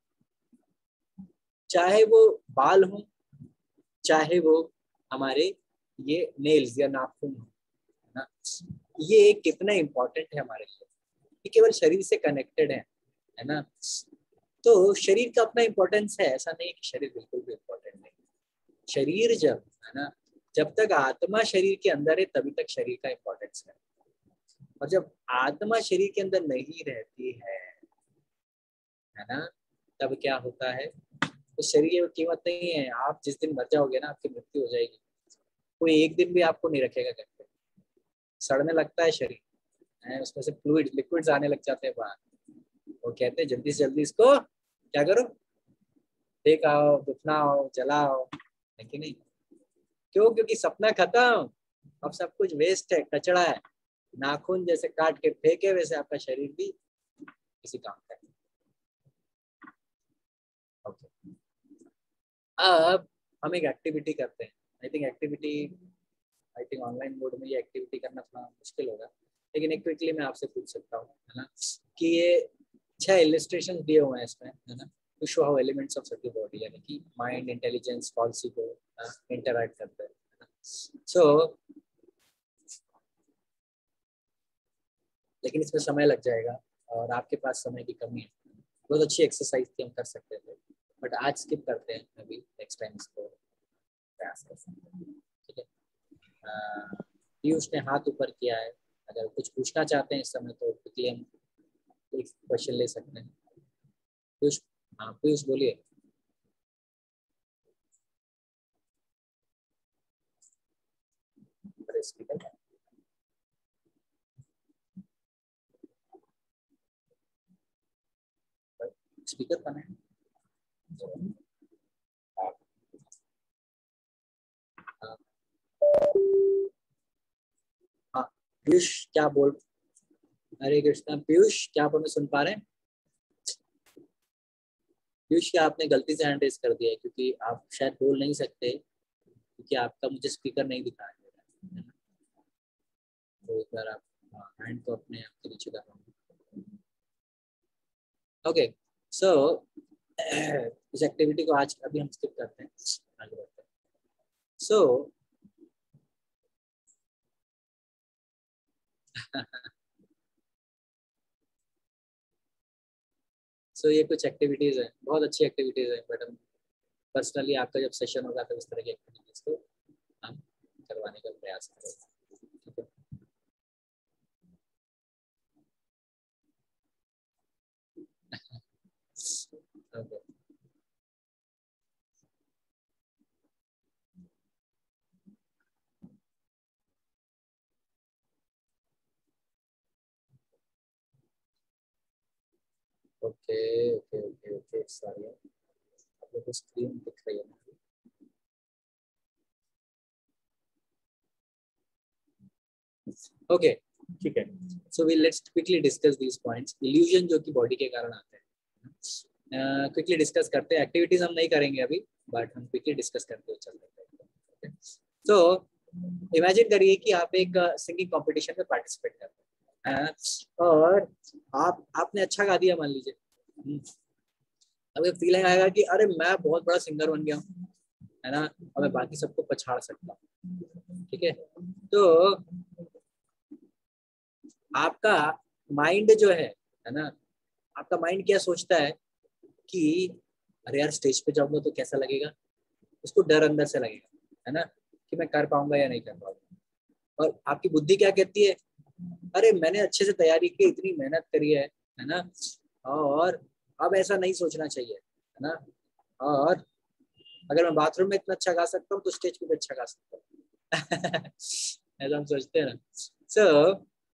चाहे वो बाल हो, चाहे वो हमारे ये नेल्स या नाखून हो, है ना, ये कितना इंपॉर्टेंट है हमारे लिए। ये केवल शरीर से कनेक्टेड है, है ना। तो शरीर का अपना इंपॉर्टेंस है, ऐसा नहीं कि शरीर बिल्कुल भी इंपॉर्टेंट नहीं। शरीर जब है ना, जब तक आत्मा शरीर के अंदर है तभी तक शरीर का इंपॉर्टेंस है। और जब आत्मा शरीर के अंदर नहीं रहती है, है ना, तब क्या होता है? तो शरीर की कीमत नहीं है। आप जिस दिन मर जाओगे ना, आपकी मृत्यु हो जाएगी, कोई एक दिन भी आपको नहीं रखेगा घर पे। सड़ने लगता है शरीर, है उसमें से फ्लूइड लिक्विड्स आने लग जाते हैं बाहर। वो कहते हैं जल्दी से जल्दी इसको क्या करो, फेंक आओ, दफनाओ, जलाओ, है कि नहीं? क्यों? क्योंकि सपना खत्म, अब सब कुछ वेस्ट है, कचड़ा है। नाखून जैसे काट के फेंके वैसे आपका शरीर भी किसी काम का है। ओके, अब हम एक एक्टिविटी करते हैं। I think activity I think online mode में ये एक्टिविटी करना थोड़ा मुश्किल होगा, लेकिन एक क्विकली मैं आपसे पूछ सकता हूँ, है ना, कि ये छह इलिस्ट्रेशन दिए हुए हैं इसमें, है ना, to show how elements of subtle body, यानी कि माइंड, इंटेलिजेंस, पॉलिसी को इंटरैक्ट करते हैं। सो so, लेकिन इसमें समय लग जाएगा और आपके पास समय की कमी है। बहुत अच्छी एक्सरसाइज थी, हम कर सकते थे, बट आज स्किप करते हैं, अभी नेक्स्ट टाइम इसको प्रयास कर सकते हैं। ठीक है, पीयूष ने हाथ ऊपर किया है, अगर कुछ पूछना चाहते हैं इस समय तो क्विकली हम एक क्वेश्चन ले सकते हैं। पीयूष, हाँ पीयूष बोलिए। स्पीकर स्पीकर पर है। हाँ पीयूष क्या बोल, हरे कृष्णा। पीयूष क्या आप हमें सुन पा रहे हैं? पीयूष क्या आपने गलती से हैंड रेज कर दिया है, क्योंकि आप शायद बोल नहीं सकते, क्योंकि आपका मुझे स्पीकर नहीं दिखाई दे रहा है। तो एक बार आप हैंड को अपने आप के नीचे कर, ओके। सो so, इस एक्टिविटी को आज अभी हम स्किप करते हैं, आगे बढ़ते हैं. सो सो so, ये कुछ एक्टिविटीज हैं, बहुत अच्छी एक्टिविटीज हैं, बट हम पर्सनली आपका जब सेशन होगा तो इस तरह की एक्टिविटीज को हम करवाने का प्रयास करेंगे. ठीक है. Okay. Okay okay okay okay sorry, आप लोग को स्क्रीन दिख रही है ना? ओके ठीक है. So we let's quickly discuss these points. Illusion जो कि बॉडी के कारण आते हैं, क्विकली डिस्कस करते हैं. एक्टिविटीज हम नहीं करेंगे अभी, बट हम क्विकली डिस्कस करते हुए चल रहे हैं. तो इमेजिन करिए कि आप एक सिंगिंग कंपटीशन में पार्टिसिपेट करते हैं और आप आपने अच्छा गा दिया मान लीजिए. अब एक फीलिंग आएगा कि अरे मैं बहुत बड़ा सिंगर बन गया हूँ, है ना, और मैं बाकी सबको पछाड़ सकता हूँ. ठीक है. तो आपका माइंड जो है है ना, आपका माइंड क्या सोचता है कि अरे यार स्टेज पे जाऊंगा तो कैसा लगेगा. उसको डर अंदर से लगेगा, है ना, कि मैं कर पाऊंगा या नहीं कर पाऊंगा. और आपकी बुद्धि क्या कहती है, अरे मैंने अच्छे से तैयारी की, इतनी मेहनत करी है है ना, और अब ऐसा नहीं सोचना चाहिए, है ना. और अगर मैं बाथरूम में इतना अच्छा गा सकता हूँ तो स्टेज पे भी अच्छा गा सकता हूँ. ऐसा हम सोचते हैं ना. सो so,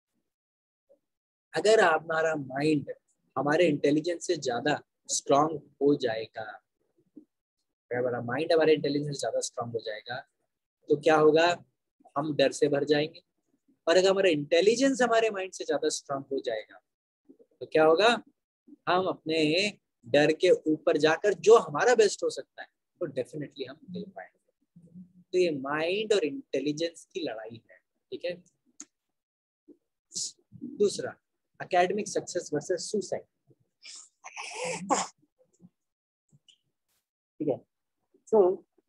अगर हमारा माइंड हमारे इंटेलिजेंस से ज्यादा स्ट्रांग हो जाएगा, अगर हमारा माइंड हमारे इंटेलिजेंस से ज्यादा स्ट्रांग हो जाएगा तो क्या होगा, हम डर से भर जाएंगे. और अगर हमारा इंटेलिजेंस हमारे माइंड से ज्यादा स्ट्रांग हो जाएगा तो क्या होगा, हम अपने डर के ऊपर जाकर जो हमारा बेस्ट हो सकता है वो डेफिनेटली हम दे पाएंगे. तो ये माइंड और इंटेलिजेंस की लड़ाई है. ठीक है. दूसरा, एकेडमिक सक्सेस वर्सेस सुसाइड. ठीक है. सो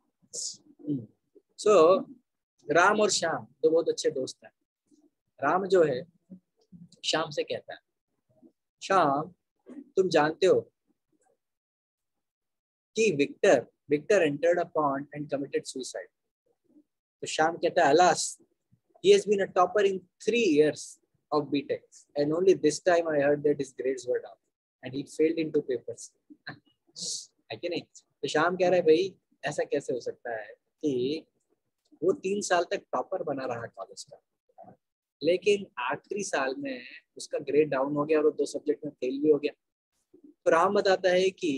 सो राम और श्याम दो बहुत अच्छे दोस्त हैं. राम जो है श्याम से कहता है, श्याम तुम जानते हो कि Victor Victor entered a pond and committed suicide. तो श्याम कहता है, alas he has been a topper in three years of B Tech and only this time I heard that his grades were down and he failed in two papers. है कि नहीं. तो श्याम कह रहा है भाई ऐसा कैसे हो सकता है कि वो तीन साल तक टॉपर बना रहा कॉलेज का, लेकिन आखिरी साल में उसका ग्रेड डाउन हो गया और वो दो सब्जेक्ट में फेल भी हो गया. तो राम बताता है कि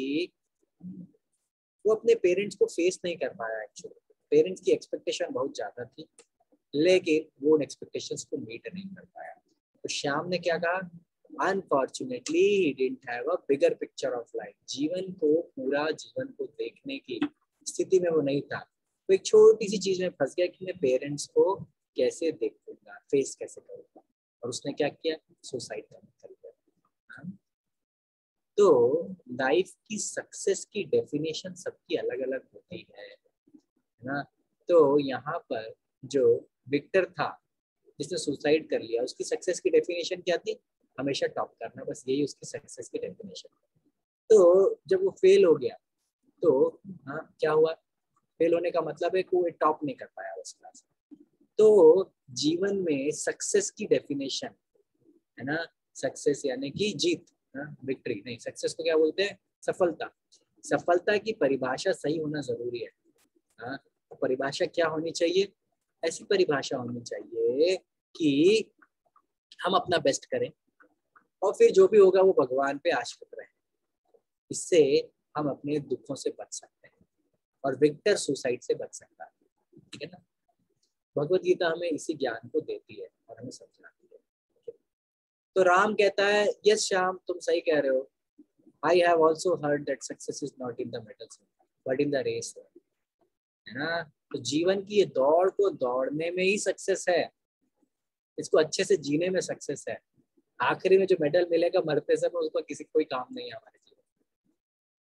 वो अपने पेरेंट्स को फेस नहीं कर पाया. एक्चुअली पेरेंट्स की एक्सपेक्टेशन बहुत ज्यादा थी, लेकिन वो उन एक्सपेक्टेशंस को मीट नहीं कर पाया. तो श्याम ने क्या कहा, unfortunately he didn't have a bigger picture of life. जीवन को, पूरा जीवन को देखने की स्थिति में वो नहीं था. तो एक छोटी सी चीज में फंस गया कि मैं पेरेंट्स को कैसे देखूंगा, फेस कैसे करूंगा, और उसने क्या किया, सुसाइड कर दिया. तो लाइफ की सक्सेस की डेफिनेशन सबकी अलग अलग होती है, है ना. तो यहाँ पर जो विक्टर था जिसने सुसाइड कर लिया, उसकी सक्सेस की डेफिनेशन क्या थी, हमेशा टॉप करना, बस यही उसकी सक्सेस की डेफिनेशन. तो जब वो फेल हो गया तो हाँ क्या हुआ, फेल होने का मतलब है कि वो टॉप नहीं कर पाया उस क्लास. तो जीवन में सक्सेस की डेफिनेशन है ना, सक्सेस यानी कि जीत, विक्ट्री नहीं, सक्सेस को क्या बोलते हैं, सफलता. सफलता की परिभाषा सही होना जरूरी है. हाँ, परिभाषा क्या होनी चाहिए, ऐसी परिभाषा होनी चाहिए कि हम अपना बेस्ट करें और फिर जो भी होगा वो भगवान पे आश्रित रहें. इससे हम अपने दुखों से बच सकते हैं और विक्टर सुसाइड से बच सकता है. ठीक है ना. भगवत गीता हमें इसी ज्ञान को देती है और हमें समझाती है. तो राम कहता है, यस श्याम तुम सही कह रहे हो, I have also heard that success is not in the medals but in the race, है ना. तो जीवन की ये दौड़ को दौड़ने में ही सक्सेस है, इसको अच्छे से जीने में सक्सेस है. आखिरी में जो मेडल मिलेगा मरते समय उसका किसी कोई काम नहीं है हमारे जीवन.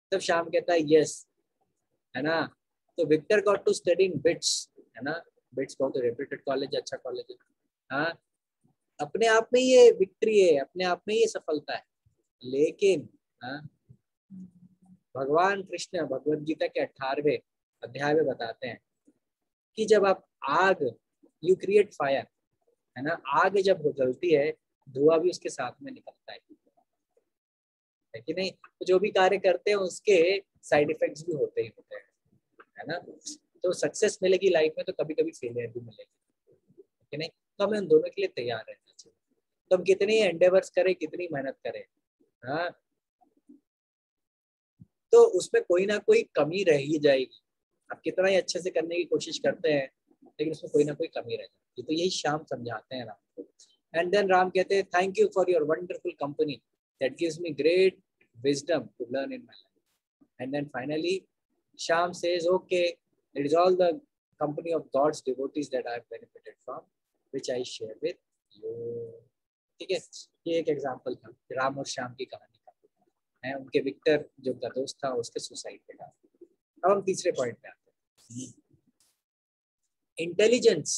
तब श्याम कहता है यस, है ना। तो Victor got to study in BITS, है ना, बिट्स बहुत रेप्यूटेड कॉलेज, अच्छा कॉलेज है। हाँ, अपने आप में ये विक्ट्री है, अपने आप में ये सफलता है। लेकिन हाँ, भगवान कृष्ण भगवद गीता के अठारहवें अध्याय में बताते हैं कि जब आप आग, यू क्रिएट फायर, है ना, आग जब जलती है धुआं भी उसके साथ में निकलता है, है कि नहीं। तो जो भी कार्य करते हैं उसके साइड इफेक्ट्स भी होते ही होते हैं, है ना। तो सक्सेस मिलेगी लाइफ में तो कभी कभी फेलियर भी मिलेगी, है कि नहीं। तो हमें उन दोनों के लिए तैयार रहना चाहिए। तो हम कितनी एंडेवर्स करें, कितनी मेहनत करें, हाँ, तो उसमें कोई ना कोई कमी रह ही जाएगी। आप कितना ही अच्छे से करने की कोशिश करते हैं लेकिन उसमें कोई ना कोई कमी रह जाती है। तो यही श्याम समझाते हैं राम को। एंड देन राम कहते हैं thank you for your wonderful company that gives me great wisdom to learn in my life. And then finally, Sham says, okay, it is all the company of God's devotees that I have benefited from, which I share with you. ठीक है, ये एक example था राम और श्याम की कहानी का, है उनके विक्टर जो उनका दोस्त था उसके सुसाइड पे था। अब हम तीसरे पॉइंट पे आते हैं, इंटेलिजेंस।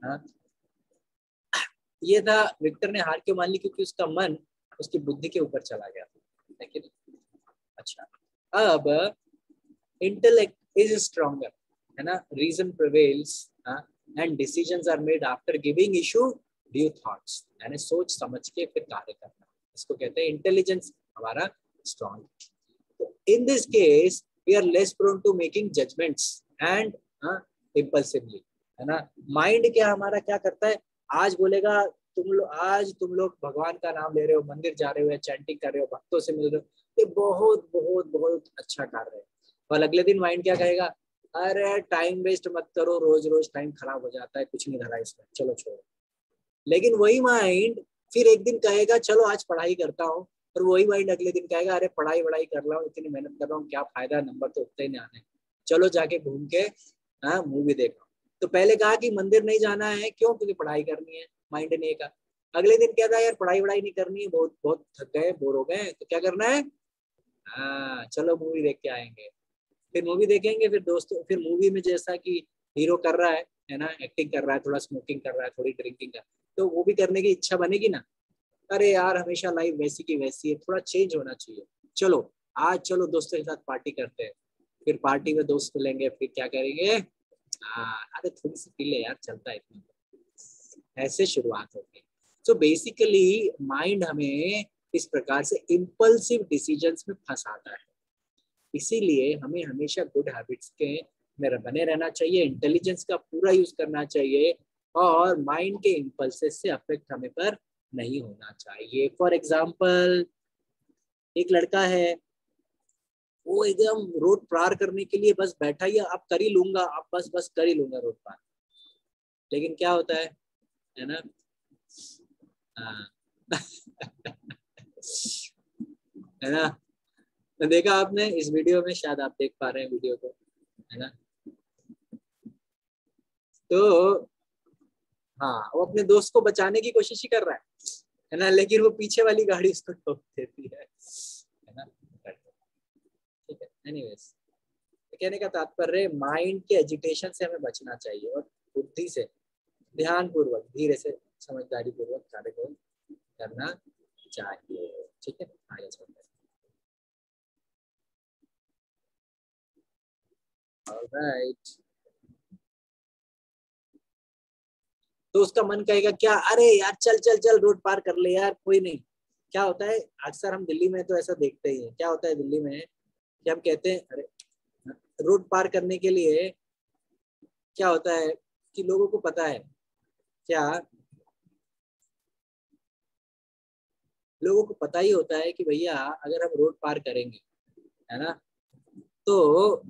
ये था विक्टर ने हार क्यों मान ली, क्योंकि उसका मन उसकी बुद्धि के ऊपर चला गया था, लेकिन अच्छा, अब इंटेलेक्ट इज स्ट्रॉन्गर, है ना, reason prevails and decisions are made after giving issue due thoughts, यानी सोच समझ के फिर कार्य करना, इसको कहते हैं इंटेलिजेंस हमारा स्ट्रॉन्ग। तो in this case we are less prone to making judgments and impulsively, है ना। माइंड क्या हमारा क्या करता है, आज बोलेगा तुम लोग, आज तुम लोग भगवान का नाम ले रहे हो, मंदिर जा रहे हो, चैंटिंग कर रहे हो, भक्तों से मिल रहे हो, ये बहुत बहुत बहुत अच्छा कार्य है। और अगले दिन माइंड क्या कहेगा, अरे टाइम वेस्ट मत करो, रोज रोज टाइम खराब हो जाता है, कुछ नहीं धरा इसमें, चलो छोड़ो। लेकिन वही माइंड फिर एक दिन कहेगा चलो आज पढ़ाई करता हूँ, और वही माइंड अगले दिन कहेगा अरे पढ़ाई वढ़ाई कर रहा हूँ, इतनी मेहनत कर रहा हूँ, क्या फायदा, नंबर तो उतने ही नहीं आने, चलो जाके घूम के हाँ मूवी देखो। तो पहले कहा कि मंदिर नहीं जाना है, क्यों, क्योंकि पढ़ाई करनी है, माइंड ने कहा। अगले दिन कहता है यार पढ़ाई वढ़ाई नहीं करनी है, बहुत बहुत थक गए, बोर हो गए, तो क्या करना है, हाँ चलो मूवी देख के आएंगे। फिर मूवी देखेंगे, फिर दोस्तों, फिर मूवी में जैसा कि हीरो कर रहा है है ना, एक्टिंग कर रहा है, थोड़ा स्मोकिंग कर रहा है, थोड़ी ड्रिंकिंग कर, तो वो भी करने की इच्छा बनेगी ना। अरे यार हमेशा लाइफ वैसी की वैसी है, थोड़ा चेंज होना चाहिए, चलो आज चलो दोस्तों के साथ पार्टी करते हैं। फिर पार्टी में दोस्त मिलेंगे, फिर क्या करेंगे, हाँ अरे थोड़ी सी पी ले यार, चलता है इतना, ऐसे शुरुआत होगी। सो बेसिकली माइंड हमें इस प्रकार से इम्पल्सिव डिसीजंस में फंसाता है, इसीलिए हमें हमेशा गुड हैबिट्स के में बने रहना चाहिए, इंटेलिजेंस का पूरा यूज करना चाहिए, और माइंड के इम्पल्सेस से अफेक्ट हमें पर नहीं होना चाहिए। फॉर एग्जाम्पल, एक लड़का है, वो एकदम रोड पार करने के लिए बस बैठा ही, आप कर ही लूंगा, आप बस बस कर ही लूंगा रोड पार, लेकिन क्या होता है है ना, हाँ है ना, देखा आपने इस वीडियो में, शायद आप देख पा रहे हैं वीडियो को, है ना। तो हाँ, वो अपने दोस्त को बचाने की कोशिश ही कर रहा है है ना, लेकिन वो पीछे वाली गाड़ी उसको ठोक देती है है ना। ठीक है, एनीवेज, कहने का तात्पर्य माइंड के एजिटेशन से हमें बचना चाहिए और बुद्धि से ध्यान पूर्वक धीरे से समझदारी पूर्वक कार्य को करना चाहिए। ठीक है, आगे चलते हैं। ऑलराइट, तो उसका मन कहेगा क्या, अरे यार चल चल चल रोड पार कर ले यार, कोई नहीं। क्या होता है, अक्सर हम दिल्ली में तो ऐसा देखते ही है, क्या होता है दिल्ली में कि हम कहते हैं अरे रोड पार करने के लिए क्या होता है कि लोगों को पता है, क्या लोगों को पता ही होता है कि भैया अगर हम रोड पार करेंगे, है ना, तो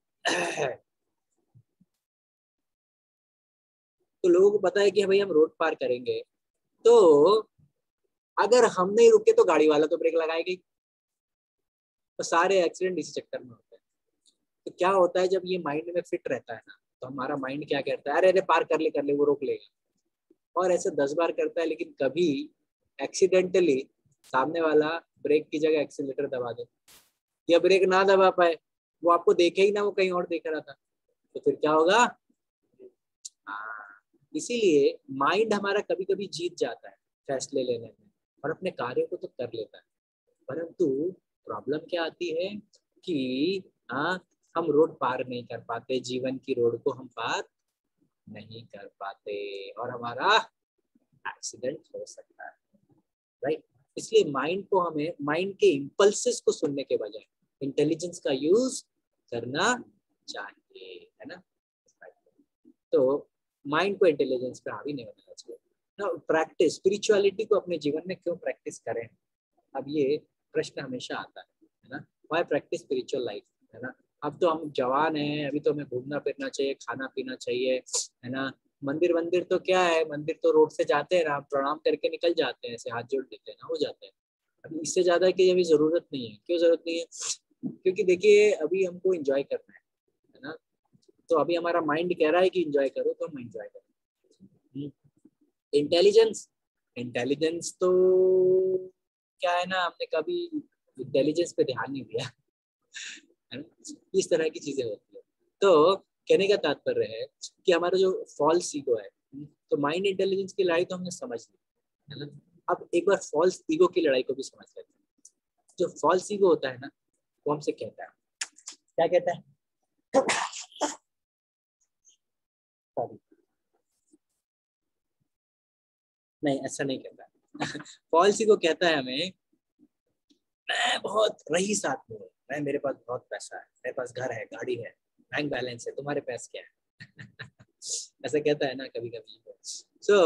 तो लोगों को पता है कि भाई हम रोड पार करेंगे, तो अगर हम नहीं रुके तो गाड़ी वाला तो ब्रेक लगाएगी, तो सारे एक्सीडेंट इसी चक्कर में होते हैं। तो क्या होता है, जब ये माइंड में फिट रहता है ना, तो हमारा माइंड क्या कहता है, अरे अरे पार कर ले कर ले, वो रोक लेगा, और ऐसे दस बार करता है, लेकिन कभी एक्सीडेंटली सामने वाला ब्रेक की जगह एक्सीलरेटर दबा दे, या ब्रेक ना दबा पाए, वो आपको देखे ही ना, वो कहीं और देख रहा था, तो फिर क्या होगा? हाँ, इसीलिए माइंड हमारा कभी कभी जीत जाता है फैसले लेने में और अपने कार्य को तो कर लेता है, परंतु प्रॉब्लम क्या आती है कि हाँ, हम रोड पार नहीं कर पाते, जीवन की रोड को हम पार नहीं कर पाते और हमारा एक्सीडेंट हो सकता है, राइट। इसलिए माइंड को हमें माइंड के इम्पल्सेस को सुनने के बजाय इंटेलिजेंस का यूज करना चाहिए, है ना। तो माइंड को इंटेलिजेंस पे हावी नहीं बनाना चाहिए ना। प्रैक्टिस स्पिरिचुअलिटी को अपने जीवन में क्यों प्रैक्टिस करें, अब ये प्रश्न हमेशा आता है, है ना। व्हाई प्रैक्टिस स्पिरिचुअल लाइफ, है ना। अब तो हम जवान हैं, अभी तो हमें घूमना फिरना चाहिए, खाना पीना चाहिए, है ना। मंदिर मंदिर तो क्या है, मंदिर तो रोड से जाते हैं ना, प्रणाम करके निकल जाते हैं, ऐसे हाथ जोड़ देते हैं ना, हो जाता है। अभी इससे ज्यादा की अभी जरूरत नहीं है। क्यों जरूरत नहीं है? क्योंकि देखिए अभी हमको एंजॉय करना है, है ना। तो अभी हमारा माइंड कह रहा है कि एंजॉय करो, तो हम एंजॉय करें। इंटेलिजेंस इंटेलिजेंस तो क्या है ना, हमने कभी इंटेलिजेंस पे ध्यान नहीं दिया, है ना। इस तरह की चीजें होती है। तो कहने का तात्पर्य है कि हमारा जो फॉल्स ईगो है, तो माइंड इंटेलिजेंस की लड़ाई तो हमने समझ ली, है ना। अब एक बार फॉल्स ईगो की लड़ाई को भी समझ लेते हैं। जो फॉल्स ईगो होता है ना, वो हमसे कहता है, क्या कहता है? नहीं, ऐसा नहीं कहता। फॉल्स ईगो कहता है हमें, मैं बहुत रईस आदमी हूँ, मैं मेरे पास बहुत पैसा है, मेरे पास घर है, गाड़ी है, बैंक बैलेंस है, तुम्हारे पास क्या है? ऐसा कहता है ना कभी कभी। सो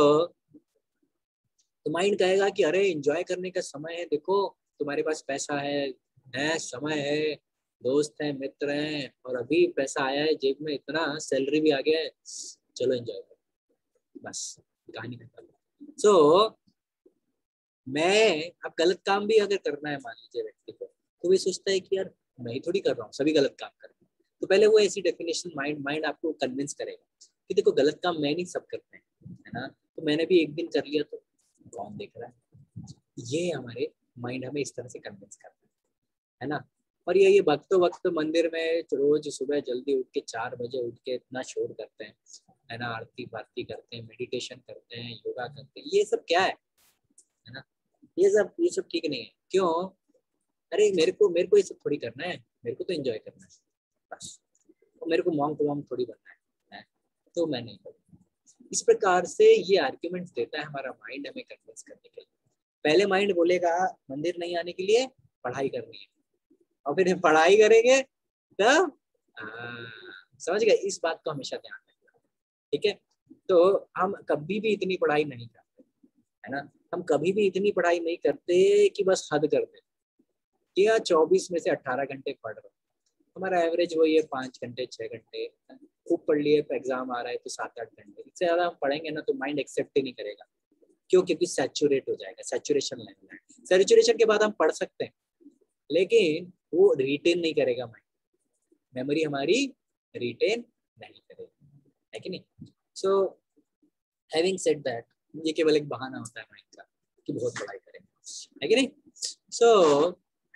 तो माइंड कहेगा कि अरे एंजॉय करने का समय है, देखो तुम्हारे पास पैसा है, है समय है, दोस्त है, मित्र हैं, और अभी पैसा आया है जेब में, इतना सैलरी भी आ गया है, चलो एंजॉय करो, बस कहानी खत्म। सो so, मैं अब गलत काम भी अगर करना है मान लीजिए व्यक्ति को, तो वो सोचता है कि यार मैं ही थोड़ी कर रहा हूँ, सभी गलत काम कर रहे हैं। तो पहले वो ऐसी डेफिनेशन माइंड माइंड आपको कन्विंस करेगा कि देखो गलत काम मैं नहीं, सब करते हैं, है ना। तो मैंने भी एक दिन कर लिया तो कौन देख रहा है? ये हमारे माइंड हमें इस तरह से कन्विंस करता है, है ना। और ये ये वक्त वक्त मंदिर में रोज सुबह जल्दी उठ के चार बजे उठ के इतना शोर करते हैं, है ना, आरती पारती करते हैं, मेडिटेशन करते हैं, योगा करते हैं, ये सब क्या है, है ना। ये सब ये सब ठीक नहीं है। क्यों? अरे मेरे को मेरे को ये सब थोड़ी करना है, मेरे को तो एंजॉय करना है बस, तो मेरे को मॉन्क वॉन्क थोड़ी बनना है, है? तो मैं नहीं करूँ। इस प्रकार से ये आर्ग्यूमेंट्स देता है हमारा माइंड हमें कन्विंस करने के लिए। पहले माइंड बोलेगा मंदिर नहीं आने के लिए पढ़ाई करनी है, और फिर पढ़ाई करेंगे तब समझ गए। इस बात को हमेशा ध्यान रखना, ठीक है। तो हम कभी भी इतनी पढ़ाई नहीं करते, है ना। हम कभी भी इतनी पढ़ाई नहीं करते कि बस हद कर दे कि यार चौबीस में से अट्ठारह घंटे पढ़ रहे हो, हमारा एवरेज वही है पाँच घंटे छह घंटे, खूब पढ़ लिए एग्जाम आ रहा है तो सात आठ घंटे, इससे ज्यादा हम पढ़ेंगे ना तो माइंड एक्सेप्ट ही नहीं करेगा। क्यों? क्योंकि सैचुरेट हो जाएगा, सैचुरेशन लेवल है। सैचुरेशन के बाद हम पढ़ सकते हैं लेकिन वो रिटेन नहीं करेगा, माइंड मेमोरी हमारी रिटेन नहीं करेगी, है कि नहीं। सो हैविंग सेड दैट, ये केवल एक बहाना होता है माइंड का कि बहुत पढ़ाई करेंगे, है कि नहीं। सो so,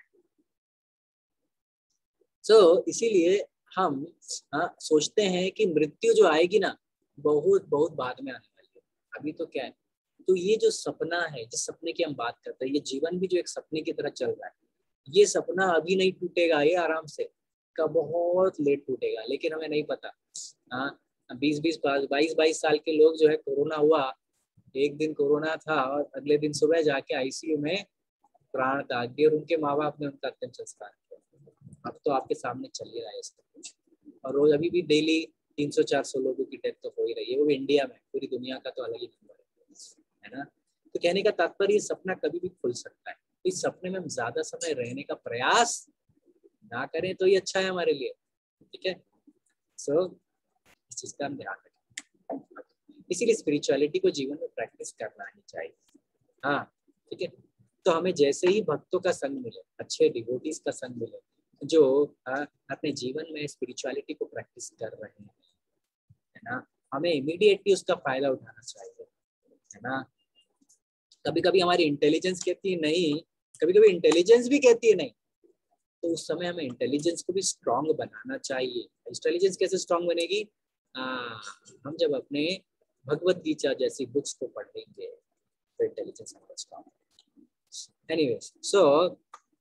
सो so, इसीलिए हम हाँ, सोचते हैं कि मृत्यु जो आएगी ना बहुत बहुत बाद में आने वाली है, अभी तो क्या है। तो ये जो सपना है, जिस सपने की हम बात करते हैं, ये जीवन भी जो एक सपने की तरह चल रहा है, ये सपना अभी नहीं टूटेगा, ये आराम से का बहुत लेट टूटेगा, लेकिन हमें नहीं पता। हाँ, बीस बीस बाईस बाईस साल के लोग जो है, कोरोना हुआ, एक दिन कोरोना था और अगले दिन सुबह जाके आईसीयू में प्राण त्याग दिए, और उनके माँ बाप ने उनका अंतिम संस्कार किया। अब तो आपके सामने चल ही रहा है सब कुछ, और रोज अभी भी डेली तीन सौ चार सौ लोगों की डेथ तो हो ही रही है, वो भी इंडिया में, पूरी दुनिया का तो अलग ही नंबर है, है ना। तो कहने का तात्पर्य सपना कभी भी खुल सकता है, इस सपने में हम ज्यादा समय रहने का प्रयास ना करें तो ये अच्छा है हमारे लिए, ठीक है। सो so, इस चीज का हम ध्यान रखें, इसीलिए स्पिरिचुअलिटी को जीवन में प्रैक्टिस करना ही चाहिए। हाँ, ठीक है। तो हमें जैसे ही भक्तों का संग मिले, अच्छे डिवोटीज का संग मिले जो आ, अपने जीवन में स्पिरिचुअलिटी को प्रैक्टिस कर रहे हैं, है ना, हमें इमीडिएटली उसका फायदा उठाना चाहिए, है ना। कभी कभी हमारी इंटेलिजेंस कहती है नहीं, कभी कभी इंटेलिजेंस भी कहती है नहीं, तो उस समय हमें इंटेलिजेंस को भी स्ट्रांग बनाना चाहिए। इंटेलिजेंस कैसे स्ट्रांग बनेगी? आ, हम जब अपने भगवत गीता जैसी बुक्स को पढ़ेंगे तो इंटेलिजेंस हमारा स्ट्रांग। एनीवेज, सो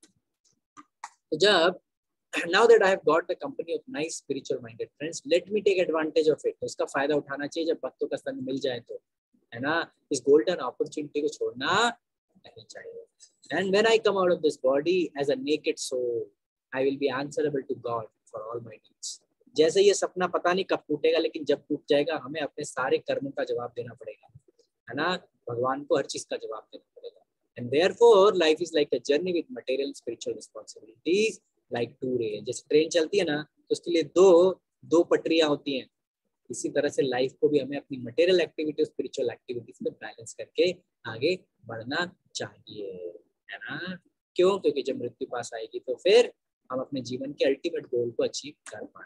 जब now that I have got the company of nice spiritual minded friends, let me take advantage of it. तो इसका फायदा उठाना चाहिए जब भक्तों का संग मिल जाए तो, है ना? इस गोल्डन अपॉर्चुनिटी को छोड़ना नहीं चाहिए। And when I come out of this body as a naked soul, I will be answerable to God for all my needs. जैसे ये सपना पता नहीं कब टूटेगा, लेकिन जब टूट जाएगा हमें अपने सारे कर्मों का जवाब देना पड़ेगा, है ना? भगवान को हर चीज का जवाब देना पड़ेगा। And therefore, life is like a journey with material and spiritual responsibilities. Like to ray, जैसे ट्रेन चलती है ना तो उसके लिए दो दो पटरियां होती हैं, इसी तरह से लाइफ को भी हमें अपनी मटेरियल एक्टिविटी स्पिरिचुअल एक्टिविटीज में बैलेंस करके आगे बढ़ना चाहिए, है ना? क्यों? क्योंकि जब मृत्यु पास आएगी तो फिर हम अपने जीवन के अल्टीमेट गोल को अचीव कर पाए।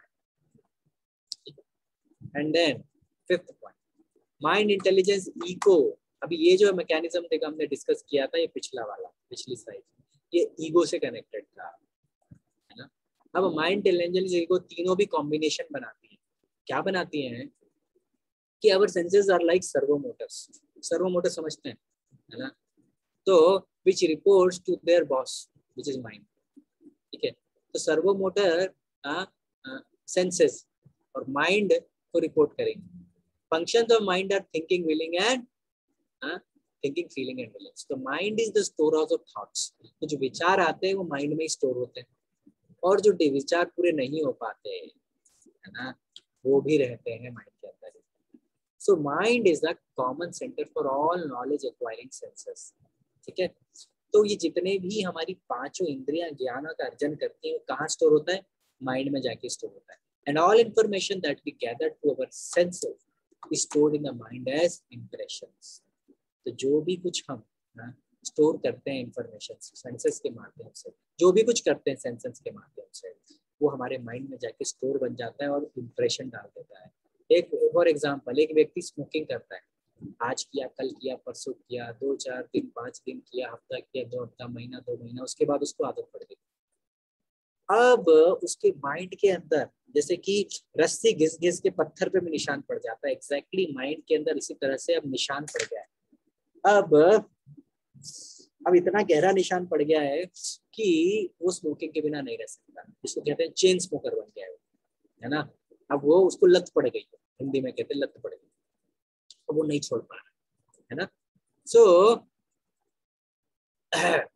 And then fifth point, mind intelligence ego. अभी ये जो मैकेनिज्म देखा हमने डिस्कस किया था, ये पिछला वाला पिछली स्लाइड, ये ईगो से कनेक्टेड था। अब माइंड इंटेलिजेंस ईगो तीनों भी कॉम्बिनेशन बनाती है। क्या बनाती हैं कि our senses are like servo motors. Servo motor समझते हैं, है ना? तो which reports to their boss which is mind. ठीक है, तो सर्वो मोटर सेंसेस और माइंड को रिपोर्ट करेंगे। Functions of mind are thinking, willing and thinking, feeling and willing. तो mind is the store house of thoughts. तो जो विचार आते हैं वो माइंड में ही स्टोर होते हैं, और जो विचार पूरे नहीं हो पाते, है ना, वो भी रहते हैं माइंड के अंदर। So mind is the common centre for all knowledge acquiring senses. ठीक है, तो ये जितने भी हमारी पांचों इंद्रियां ज्ञान का अर्जन करती हैं वो कहाँ स्टोर होता है? माइंड में जाके स्टोर होता है। And all information that we gather to our senses is stored in the mind as impressions. तो जो भी कुछ हम ना स्टोर करते हैं इंफॉर्मेशन सेंसेस के माध्यम से, जो भी कुछ करते हैं सेंसेस के माध्यम से, वो हमारे माइंड में जाके स्टोर बन जाता है और इंप्रेशन डाल देता है। एक फॉर एग्जांपल, एक व्यक्ति स्मोकिंग करता है, आज किया, कल किया, परसों किया, दो चार दिन, पांच दिन किया, हफ्ता किया, दो हफ्ता, महीना, दो महीना, उसके बाद उसको आदत पड़ गई। अब उसके माइंड के अंदर जैसे कि रस्सी घिस घिस के पत्थर पे भी निशान पड़ जाता है, एग्जैक्टली माइंड के अंदर इसी तरह से अब निशान पड़ गया है। अब अब इतना गहरा निशान पड़ गया है कि वो स्मोकिंग के बिना नहीं रह सकता, जिसको कहते हैं चेन स्मोकर बन गया है, है ना? अब वो उसको लत पड़ गई, हिंदी में कहते हैं लत पड़ गई, अब वो नहीं छोड़ पा रहा, है ना? सो so,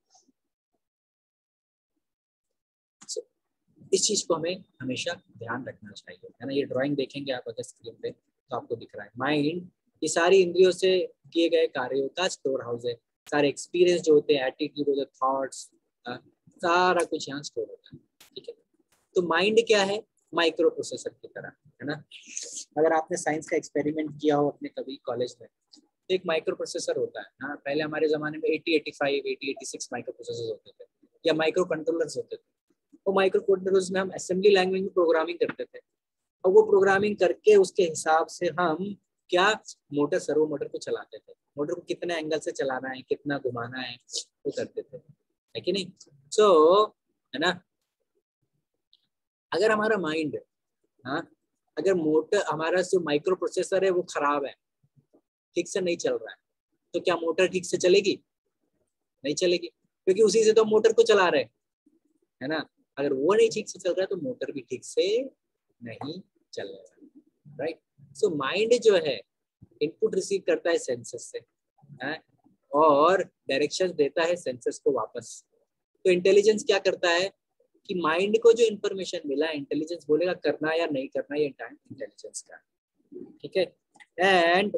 so, इस चीज को हमें हमेशा ध्यान रखना चाहिए, है ना? ये ड्राइंग देखेंगे आप अगर स्क्रीन पे तो आपको दिख रहा है माइंड ये सारी इंद्रियों से किए गए कार्यों का स्टोर हाउस है। सारे एक्सपीरियंस जो होते हैं, एटीट्यूड होते हैं, थॉट्स, सारा कुछ यहाँ स्टोर होता है। ठीक है, तो माइंड क्या है? माइक्रो प्रोसेसर की तरह, है ना? अगर आपने साइंस का एक्सपेरिमेंट किया हो अपने कभी कॉलेज में, तो एक माइक्रो प्रोसेसर होता है ना। पहले हमारे जमाने में अस्सी, पचासी, अस्सी, छियासी माइक्रो प्रोसेसर होते थे या माइक्रो कंट्रोलर्स होते थे। वो माइक्रो कंट्रोलर्स में हम असेंबली लैंग्वेज में प्रोग्रामिंग करते थे, और वो प्रोग्रामिंग करके उसके हिसाब से हम क्या मोटर सर्वो मोटर को चलाते थे। मोटर को कितने एंगल से चलाना है, कितना घुमाना है, वो करते थे, है कि नहीं? सो so, है ना, अगर हमारा माइंड, हाँ, अगर मोटर हमारा जो माइक्रो प्रोसेसर है वो खराब है, ठीक से नहीं चल रहा है, तो क्या मोटर ठीक से चलेगी? नहीं चलेगी, क्योंकि उसी से तो मोटर को चला रहे हैं, है ना? अगर वो नहीं ठीक से चल रहा है तो मोटर भी ठीक से नहीं चलेगा, राइट? सो माइंड जो है इनपुट रिसीव करता है सेंसेस से, है? और डायरेक्शंस देता है सेंसेस को वापस। तो इंटेलिजेंस क्या करता है कि माइंड को जो इंफॉर्मेशन मिला, इंटेलिजेंस बोलेगा करना या नहीं करना, ये टाइम इंटेलिजेंस का, ठीक है? एंड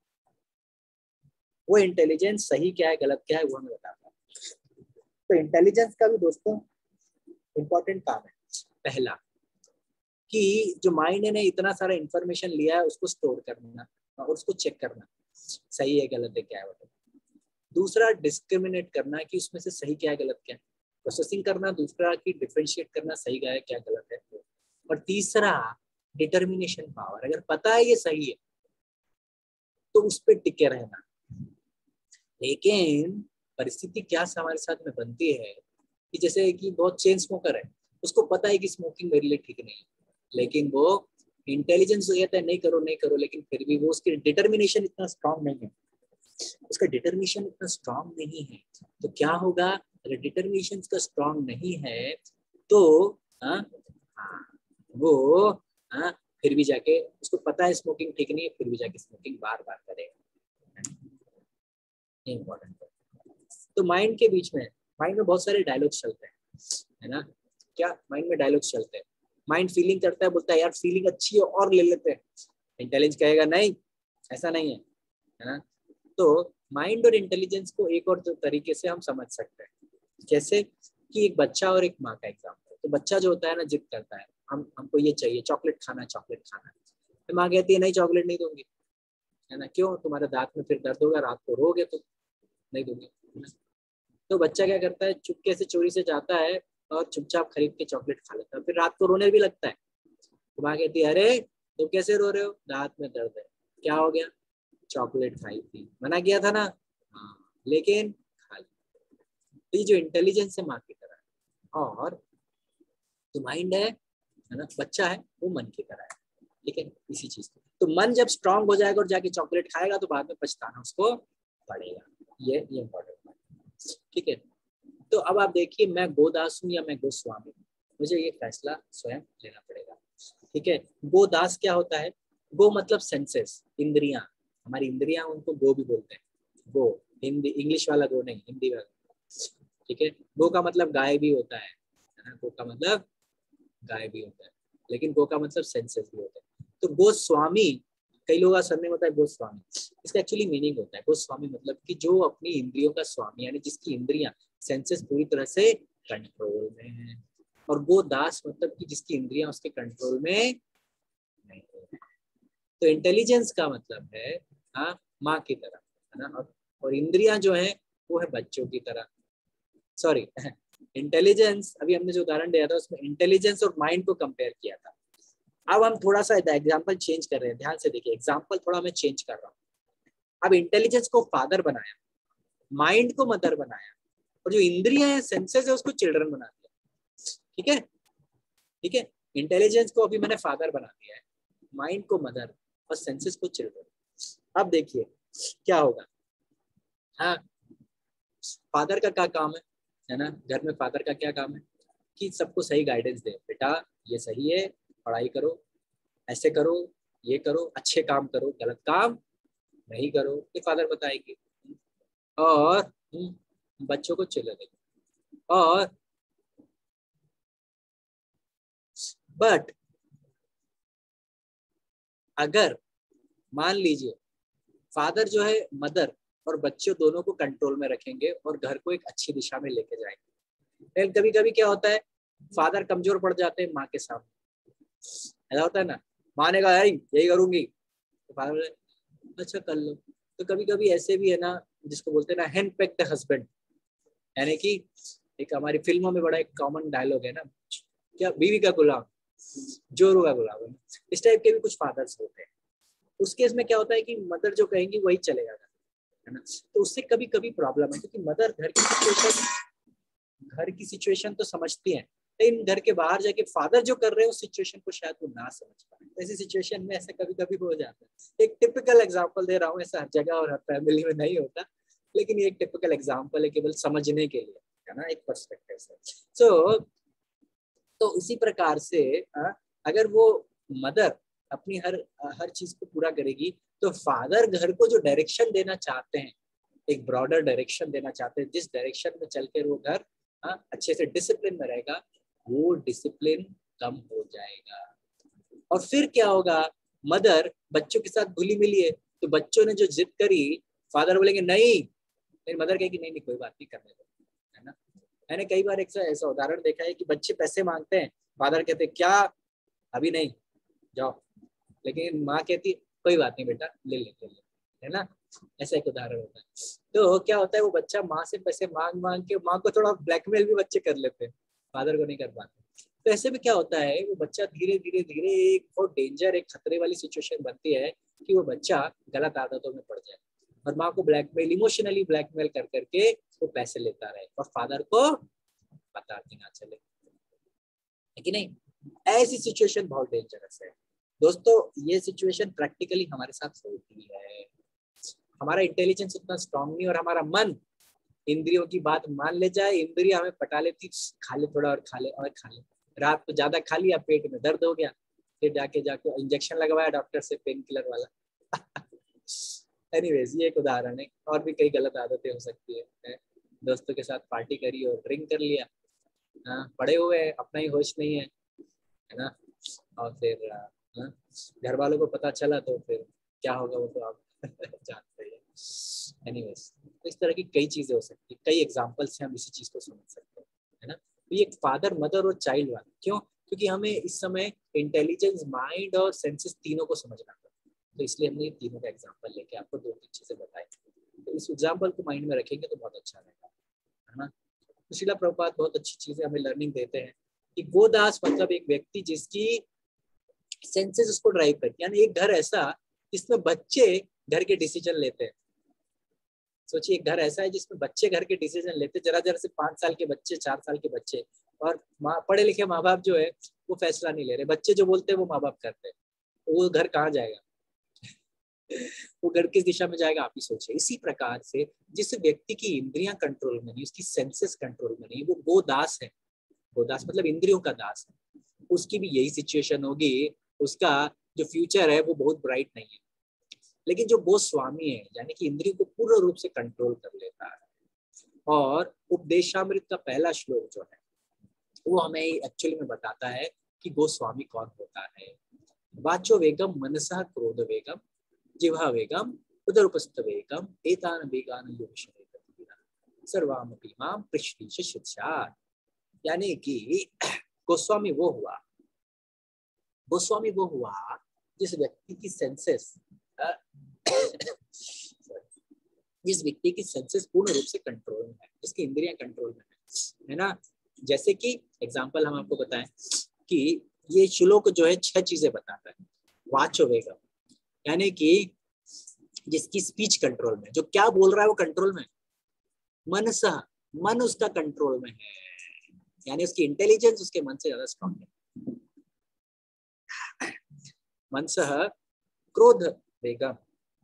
वो इंटेलिजेंस सही क्या है, गलत क्या है, वो हमें बताता है। तो इंटेलिजेंस का भी दोस्तों इंपॉर्टेंट काम है। पहला कि जो माइंड ने इतना सारा इंफॉर्मेशन लिया है उसको स्टोर करना और उसको चेक करना, सही है गलत है क्या है। दूसरा डिस्क्रिमिनेट करना कि उसमें से सही क्या है गलत क्या है, प्रोसेसिंग करना। दूसरा कि डिफरेंशिएट करना सही क्या है क्या गलत है। और तीसरा डिटर्मिनेशन पावर, अगर पता है ये सही है तो उस पर टिके रहना। लेकिन परिस्थिति क्या हमारे साथ में बनती है कि जैसे कि बहुत चेन स्मोकर है, उसको पता है कि स्मोकिंग मेरे लिए ठीक नहीं है, लेकिन वो इंटेलिजेंस कहता है नहीं करो नहीं करो, लेकिन फिर भी वो उसकी डिटर्मिनेशन इतना स्ट्रांग नहीं है, उसका डिटर्मिनेशन इतना स्ट्रांग नहीं है। तो क्या होगा, अगर डिटर्मिनेशन का स्ट्रांग नहीं है तो आ, वो आ, फिर भी जाके उसको पता है स्मोकिंग ठीक नहीं है, फिर भी जाके स्मोकिंग बार बार करेगा। इम्पोर्टेंट। तो माइंड के बीच में, माइंड में बहुत सारे डायलॉग्स चलते हैं, है ना, क्या माइंड में डायलॉग्स चलते हैं। माइंड फीलिंग करता है, बोलता है यार फीलिंग अच्छी है और ले लेते हैं, इंटेलिजेंस कहेगा नहीं ऐसा नहीं है, है ना। तो माइंड और इंटेलिजेंस को एक और तरीके से हम समझ सकते हैं, जैसे कि एक बच्चा और एक माँ का एग्जाम्पल। तो बच्चा जो होता है ना, जिद करता है, हम हमको ये चाहिए, चॉकलेट खाना है, चॉकलेट खाना है, तो माँ कहती है नहीं चॉकलेट नहीं दूंगी, है ना, क्यों, तुम्हारे दांत में फिर दर्द होगा, रात को रोगे तो नहीं दूंगी। तो बच्चा क्या करता है, चुपके से चोरी से जाता है और चुपचाप खरीद के चॉकलेट खा लेता है, फिर रात को रोने भी लगता है। तो माँ कहती है अरे तुम कैसे रो रहे हो, दांत में दर्द है, क्या हो गया, चॉकलेट खाई थी, मना किया था ना, हाँ लेकिन खा ली। तो ये जो इंटेलिजेंस है माँ की तरह है, और जो माइंड है है ना, बच्चा है, वो मन की तरह है, ठीक है, इसी चीज को। तो मन जब स्ट्रांग हो जाएगा और जाके चॉकलेट खाएगा तो बाद में पछताना उसको पड़ेगा, ये ये इम्पोर्टेंट है, ठीक है। तो अब आप देखिए, मैं गोदास हूँ या मैं गोस्वामी, मुझे ये फैसला स्वयं लेना पड़ेगा, ठीक है। गोदास क्या होता है, गो मतलब सेंसेस, इंद्रियां, हमारी इंद्रियां, उनको गो भी बोलते हैं, गो, हिंदी इंग्लिश वाला गो नहीं, हिंदी वाला, ठीक है। गो का मतलब गाय भी होता है, है ना, गो का मतलब गाय भी होता है, लेकिन गो का मतलब सेंसेस भी होता है। तो गोस्वामी, कई लोगों का सरनेम होता है गोस्वामी, इसका एक्चुअली मीनिंग होता है गोस्वामी मतलब कि जो अपनी इंद्रियों का स्वामी, यानी जिसकी इंद्रियां, सेंसेस पूरी तरह से कंट्रोल में है, और गोदास मतलब कि जिसकी इंद्रियां उसके कंट्रोल में नहीं है। तो इंटेलिजेंस का मतलब है हाँ माँ की तरह, है ना, और, और इंद्रियां जो है वो है बच्चों की तरह, सॉरी इंटेलिजेंस, अभी हमने जो उदाहरण दिया था उसमें इंटेलिजेंस और माइंड को कंपेयर किया था। अब हम थोड़ा सा एग्जाम्पल चेंज कर रहे हैं, ध्यान से देखिए, एग्जाम्पल थोड़ा मैं चेंज कर रहा हूँ। अब इंटेलिजेंस को फादर बनाया, माइंड को मदर बनाया, और जो इंद्रियां हैं, सेंसेस है, उसको चिल्ड्रन बना दिया, ठीक है, ठीक है। इंटेलिजेंस को अभी मैंने फादर बना दिया है, माइंड को मदर और सेंसेस को चिल्ड्रन। अब देखिए क्या होगा, हाँ फादर का क्या काम है, है ना, घर में फादर का क्या काम है कि सबको सही गाइडेंस दे, बेटा ये सही है, पढ़ाई करो, ऐसे करो, ये करो, अच्छे काम करो, गलत काम नहीं करो, ये फादर बताएंगे, और बच्चों को चिल्ला देंगे। और बट अगर मान लीजिए फादर जो है मदर और बच्चों दोनों को कंट्रोल में रखेंगे और घर को एक अच्छी दिशा में लेके जाएंगे, लेकिन कभी कभी क्या होता है, फादर कमजोर पड़ जाते हैं माँ के सामने, ऐसा होता है ना, माँ ने कहा यही करूंगी तो फादर अच्छा कर लो। तो कभी कभी ऐसे भी है ना, जिसको बोलते हैं ना हैंड पैक्ड हस्बैंड, यानी कि एक हमारी फिल्मों में बड़ा एक कॉमन डायलॉग है ना, क्या बीवी का गुलाम जोरू का गुलाम, इस टाइप के भी कुछ फादर्स होते हैं। उस केस में क्या होता है कि मदर जो कहेंगी वही चलेगा, है ना, तो उससे कभी कभी प्रॉब्लम है, क्योंकि मदर घर की सिचुएशन घर की सिचुएशन तो समझती है, लेकिन घर के बाहर जाके फादर जो कर रहे हैं उस सिचुएशन को शायद वो ना समझ पाए। ऐसी सिचुएशन में ऐसा कभी कभी हो जाता है। एक टिपिकल एग्जांपल दे रहा हूँ, ऐसा हर जगह और हर फैमिली में नहीं होता, लेकिन ये एक टिपिकल एग्जांपल है केवल समझने के लिए, है ना, एक पर्सपेक्टिव से। सो so, तो उसी प्रकार से अगर वो मदर अपनी हर हर चीज को पूरा करेगी, तो फादर घर को जो डायरेक्शन देना चाहते हैं, एक ब्रॉडर डायरेक्शन देना चाहते हैं, जिस डायरेक्शन में चलकर वो घर अच्छे से डिसिप्लिन में रहेगा, वो डिसिप्लिन कम हो जाएगा। और फिर क्या होगा, मदर बच्चों के साथ घुली मिली है, तो बच्चों ने जो जिद करी, फादर बोलेंगे नहीं, मेरी मदर कहेगी नहीं नहीं कोई बात नहीं करने दो, है ना। मैंने कई बार एक ऐसा उदाहरण देखा है कि बच्चे पैसे मांगते हैं, फादर कहते क्या अभी नहीं, जाओ, लेकिन माँ कहती कोई बात नहीं बेटा ले ले ले ले, है ना, ऐसा एक उदाहरण होता है। तो क्या होता है, वो बच्चा माँ से पैसे मांग मांग के माँ को थोड़ा ब्लैकमेल भी बच्चे कर लेते हैं, फादर को नहीं कर पाते। तो ऐसे में क्या होता है, वो बच्चा धीरे धीरे धीरे एक बहुत डेंजर, एक खतरे वाली सिचुएशन बनती है कि वो बच्चा गलत आदतों में पड़ जाए और माँ को ब्लैकमेल, इमोशनली ब्लैकमेल कर करके वो पैसे लेता रहे और फादर को पता कि ना चले, है कि नहीं? ऐसी सिचुएशन बहुत डेंजरस है दोस्तों। ये सिचुएशन प्रैक्टिकली हमारे साथ होती है। हमारा इंटेलिजेंस उतना स्ट्रांग नहीं और हमारा मन इंद्रियों की बात मान ले जाए, इंद्रिय हमें पटा लेती, खा ले थोड़ा और खा ले और खा ले, रात को ज्यादा खा लिया, पेट में दर्द हो गया, फिर जाके जाके इंजेक्शन लगवाया डॉक्टर से पेन किलर वाला। एनीवेज ये एक उदाहरण है, और भी कई गलत आदतें हो सकती है। दोस्तों के साथ पार्टी करी और ड्रिंक कर लिया, हाँ, पड़े हुए हैं, अपना ही होश नहीं है, है ना, और फिर घर वालों को पता चला तो फिर क्या होगा वो तो आप जानते हैं। एनीवेज तो इस तरह की कई चीजें हो सकती है, कई एग्जांपल से हम इसी चीज को समझ सकते हैं, है ना। तो ये फादर मदर और चाइल्ड वाला क्यों, क्योंकि हमें इस समय इंटेलिजेंस, माइंड और सेंसेस तीनों को समझना पड़ता है, तो इसलिए हमने ये तीनों का एग्जांपल लेके आपको दो तीन चीजें बताई। तो इस एग्जांपल को माइंड में रखेंगे तो बहुत अच्छा रहेगा, है ना। तो श्रीला प्रभुपाद बहुत अच्छी चीजें हमें लर्निंग देते हैं कि गोदास मतलब एक व्यक्ति जिसकी सेंसेस उसको ड्राइव करती है, यानी एक घर ऐसा जिसमें बच्चे घर के डिसीजन लेते हैं। सोचिए एक घर ऐसा है जिसमें बच्चे घर के डिसीजन लेते, जरा जरा से पांच साल के बच्चे, चार साल के बच्चे, और माँ पढ़े लिखे माँ बाप जो है वो फैसला नहीं ले रहे, बच्चे जो बोलते हैं वो माँ बाप करते हैं, तो वो घर कहाँ जाएगा? वो घर किस दिशा में जाएगा आप ही सोचिए। इसी प्रकार से जिस व्यक्ति की इंद्रियां कंट्रोल में नहीं, उसकी सेंसेस कंट्रोल में नहीं, वो गोदास है। गोदास मतलब इंद्रियों का दास है, उसकी भी यही सिचुएशन होगी, उसका जो फ्यूचर है वो बहुत ब्राइट नहीं है। लेकिन जो गोस्वामी है यानी कि इंद्रियों को पूर्ण रूप से कंट्रोल कर लेता है, और उपदेशामृत का पहला श्लोक जो है वो हमें एक्चुअली में बताता है कि गोस्वामी कौन होता है। वाचो वेगम मनसा क्रोध वेगम जिह्वा वेगम उदर उपस्थ वेगम एतान वेगान योगशरेत सर्वामपि मां पृष्ठीश शिक्षा। यानी कि गोस्वामी वो हुआ, गोस्वामी वो हुआ जिस व्यक्ति की सेंसेस जिस व्यक्ति की सेंसेस पूर्ण रूप से कंट्रोल में है, जिसकी इंद्रियां कंट्रोल में है, है ना। जैसे कि एग्जांपल हम आपको बताएं कि ये श्लोक जो है छह चीजें बताता है। वाचो वेगम यानी कि जिसकी स्पीच कंट्रोल में, जो क्या बोल रहा है वो कंट्रोल में। मनसा मन उसका कंट्रोल में है, यानी उसकी इंटेलिजेंस उसके मन से ज्यादा स्ट्रॉन्ग है। मनसः क्रोध वेगम,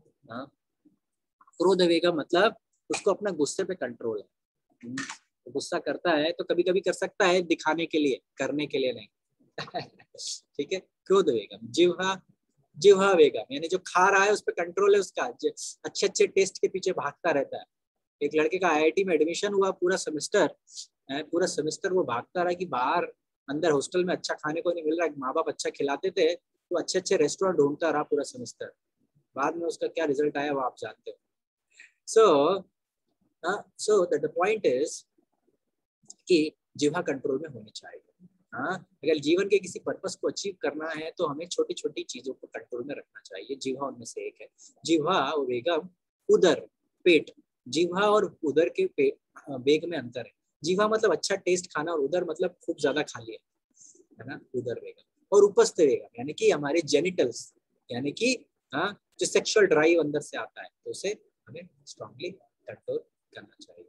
क्रोध वेगम मतलब उसको अपना गुस्से पे कंट्रोल है। तो गुस्सा करता है तो कभी कभी कर सकता है दिखाने के लिए, करने के लिए नहीं। ठीक है, क्रोध वेगम। जिह्वा जिह्वा वेगम यानी जो खा रहा है उस पर कंट्रोल है उसका, अच्छे अच्छे टेस्ट के पीछे भागता रहता है। एक लड़के का आई आई टी में एडमिशन हुआ, पूरा सेमेस्टर पूरा सेमेस्टर वो भागता रहा कि बाहर अंदर हॉस्टल में अच्छा खाने को नहीं मिल रहा, माँ बाप अच्छा खिलाते थे तो अच्छे अच्छे रेस्टोरेंट ढूंढता रहा पूरा सेमेस्टर। बाद में उसका क्या रिजल्ट आया वो आप जानते हो। So so the point is कि जिह्वा कंट्रोल में होनी चाहिए। हाँ, अगर जीवन के किसी पर्पस को अचीव करना है तो हमें छोटी छोटी चीजों को कंट्रोल में रखना चाहिए। जिह्वा उनमें से एक है। जिह्वा और वेगम, उदर पेट, जिह्वा और उदर के पेट वेग में अंतर है। जिह्वा मतलब अच्छा टेस्ट खाना और उदर मतलब खूब ज्यादा खा लिया, है ना, उदर वेगम। और उपस्थ वेगम यानी कि हमारे जेनिटल्स, यानी कि हाँ जो सेक्सुअल ड्राइव अंदर से आता है तो उसे हमें स्ट्रांगली कंट्रोल करना चाहिए।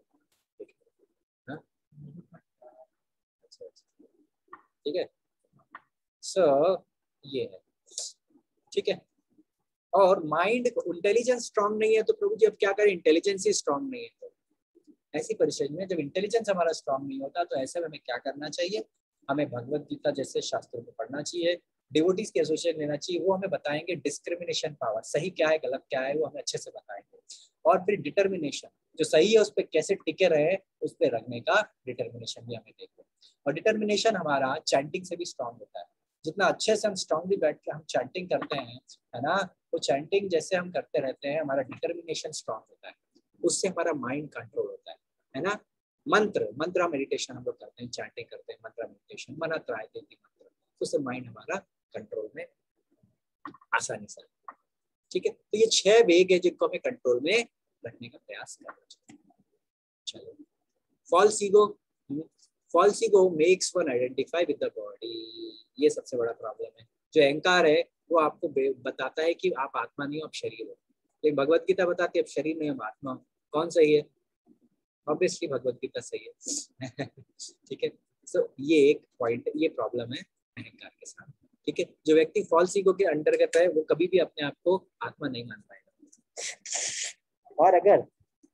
ठीक है, सो ये है, ठीक है। और माइंड इंटेलिजेंस स्ट्रांग नहीं है तो प्रभु जी अब क्या करें, इंटेलिजेंस ही स्ट्रांग नहीं है। तो ऐसी परिस्थिति में जब इंटेलिजेंस हमारा स्ट्रांग नहीं होता तो ऐसे में हमें क्या करना चाहिए, हमें भगवत गीता जैसे शास्त्रों को पढ़ना चाहिए, डिवोटीज के एसोसिएशन लेना चाहिए, वो हमें बताएंगे डिस्क्रिमिनेशन पावर, सही क्या है गलत क्या है वो हमें अच्छे से बताएंगे। और फिर डिटर्मिनेशन, जो सही है उस पर कैसे टिके रहे उस पर रखने का डिटर्मिनेशन भी हमें देखो। और डिटर्मिनेशन हमारा चैंटिंग से भी स्ट्रांग होता है। जितना अच्छे से हम स्ट्रांगली बैठ के हम चैंटिंग करते हैं, है ना, वो चैंटिंग जैसे हम करते रहते हैं हमारा डिटर्मिनेशन स्ट्रांग होता है, उससे हमारा माइंड कंट्रोल होता है, है ना। मंत्र मंत्र मेडिटेशन हम लोग करते हैं, चैंटिंग करते हैं, मंत्र मेडिटेशन, मना त्राय देती मंत्र, तो उससे माइंड हमारा कंट्रोल में आसानी से। ठीक है, तो ये छह वेग है जिनको हमें कंट्रोल में रखने का प्रयास करना चाहिए। चलो, false ego, false ego makes one identify with the body, ये सबसे बड़ा प्रॉब्लम है। जो अहंकार है वो आपको बताता है कि आप आत्मा नहीं हो, आप शरीर हो। लेकिन भगवत गीता बताती है आप शरीर नहीं, हम आत्मा हो। कौन सही है? ऑब्वियसली भगवत गीता सही है। ठीक है, सो ये एक पॉइंट, ये प्रॉब्लम है अहंकार के साथ। ठीक है, जो व्यक्ति फॉल्स ईगो के अंतर्गत है वो कभी भी अपने आप को आत्मा नहीं मान पाएगा। और अगर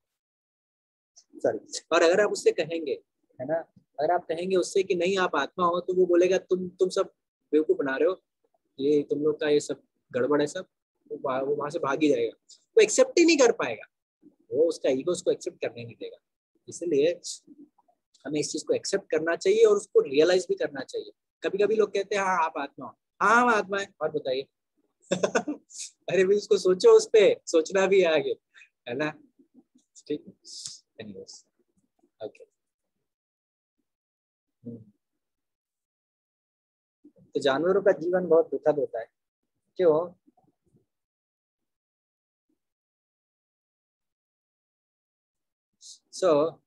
सॉरी और अगर आप उससे कहेंगे, है ना, अगर आप कहेंगे उससे कि नहीं आप आत्मा हो, तो वो बोलेगा तुम तुम सब बेवकूफ बना रहे हो, ये तुम लोग का ये सब गड़बड़ है सब, वो वो वहां से भाग ही जाएगा, वो एक्सेप्ट ही नहीं कर पाएगा, वो उसका ईगो उसको एक्सेप्ट करने नहीं देगा। इसलिए हमें इस चीज को एक्सेप्ट करना चाहिए और उसको रियलाइज भी करना चाहिए। कभी कभी लोग कहते हैं हाँ आप आत्मा हो, हाँ हम आत्मा है, और बताइए। अरे भाई उसको सोचो, उस पे सोचना भी है आगे, है ना। ठीक, एनीवेज, ओके। तो जानवरों का जीवन बहुत दुखद होता है, क्यों? सो so,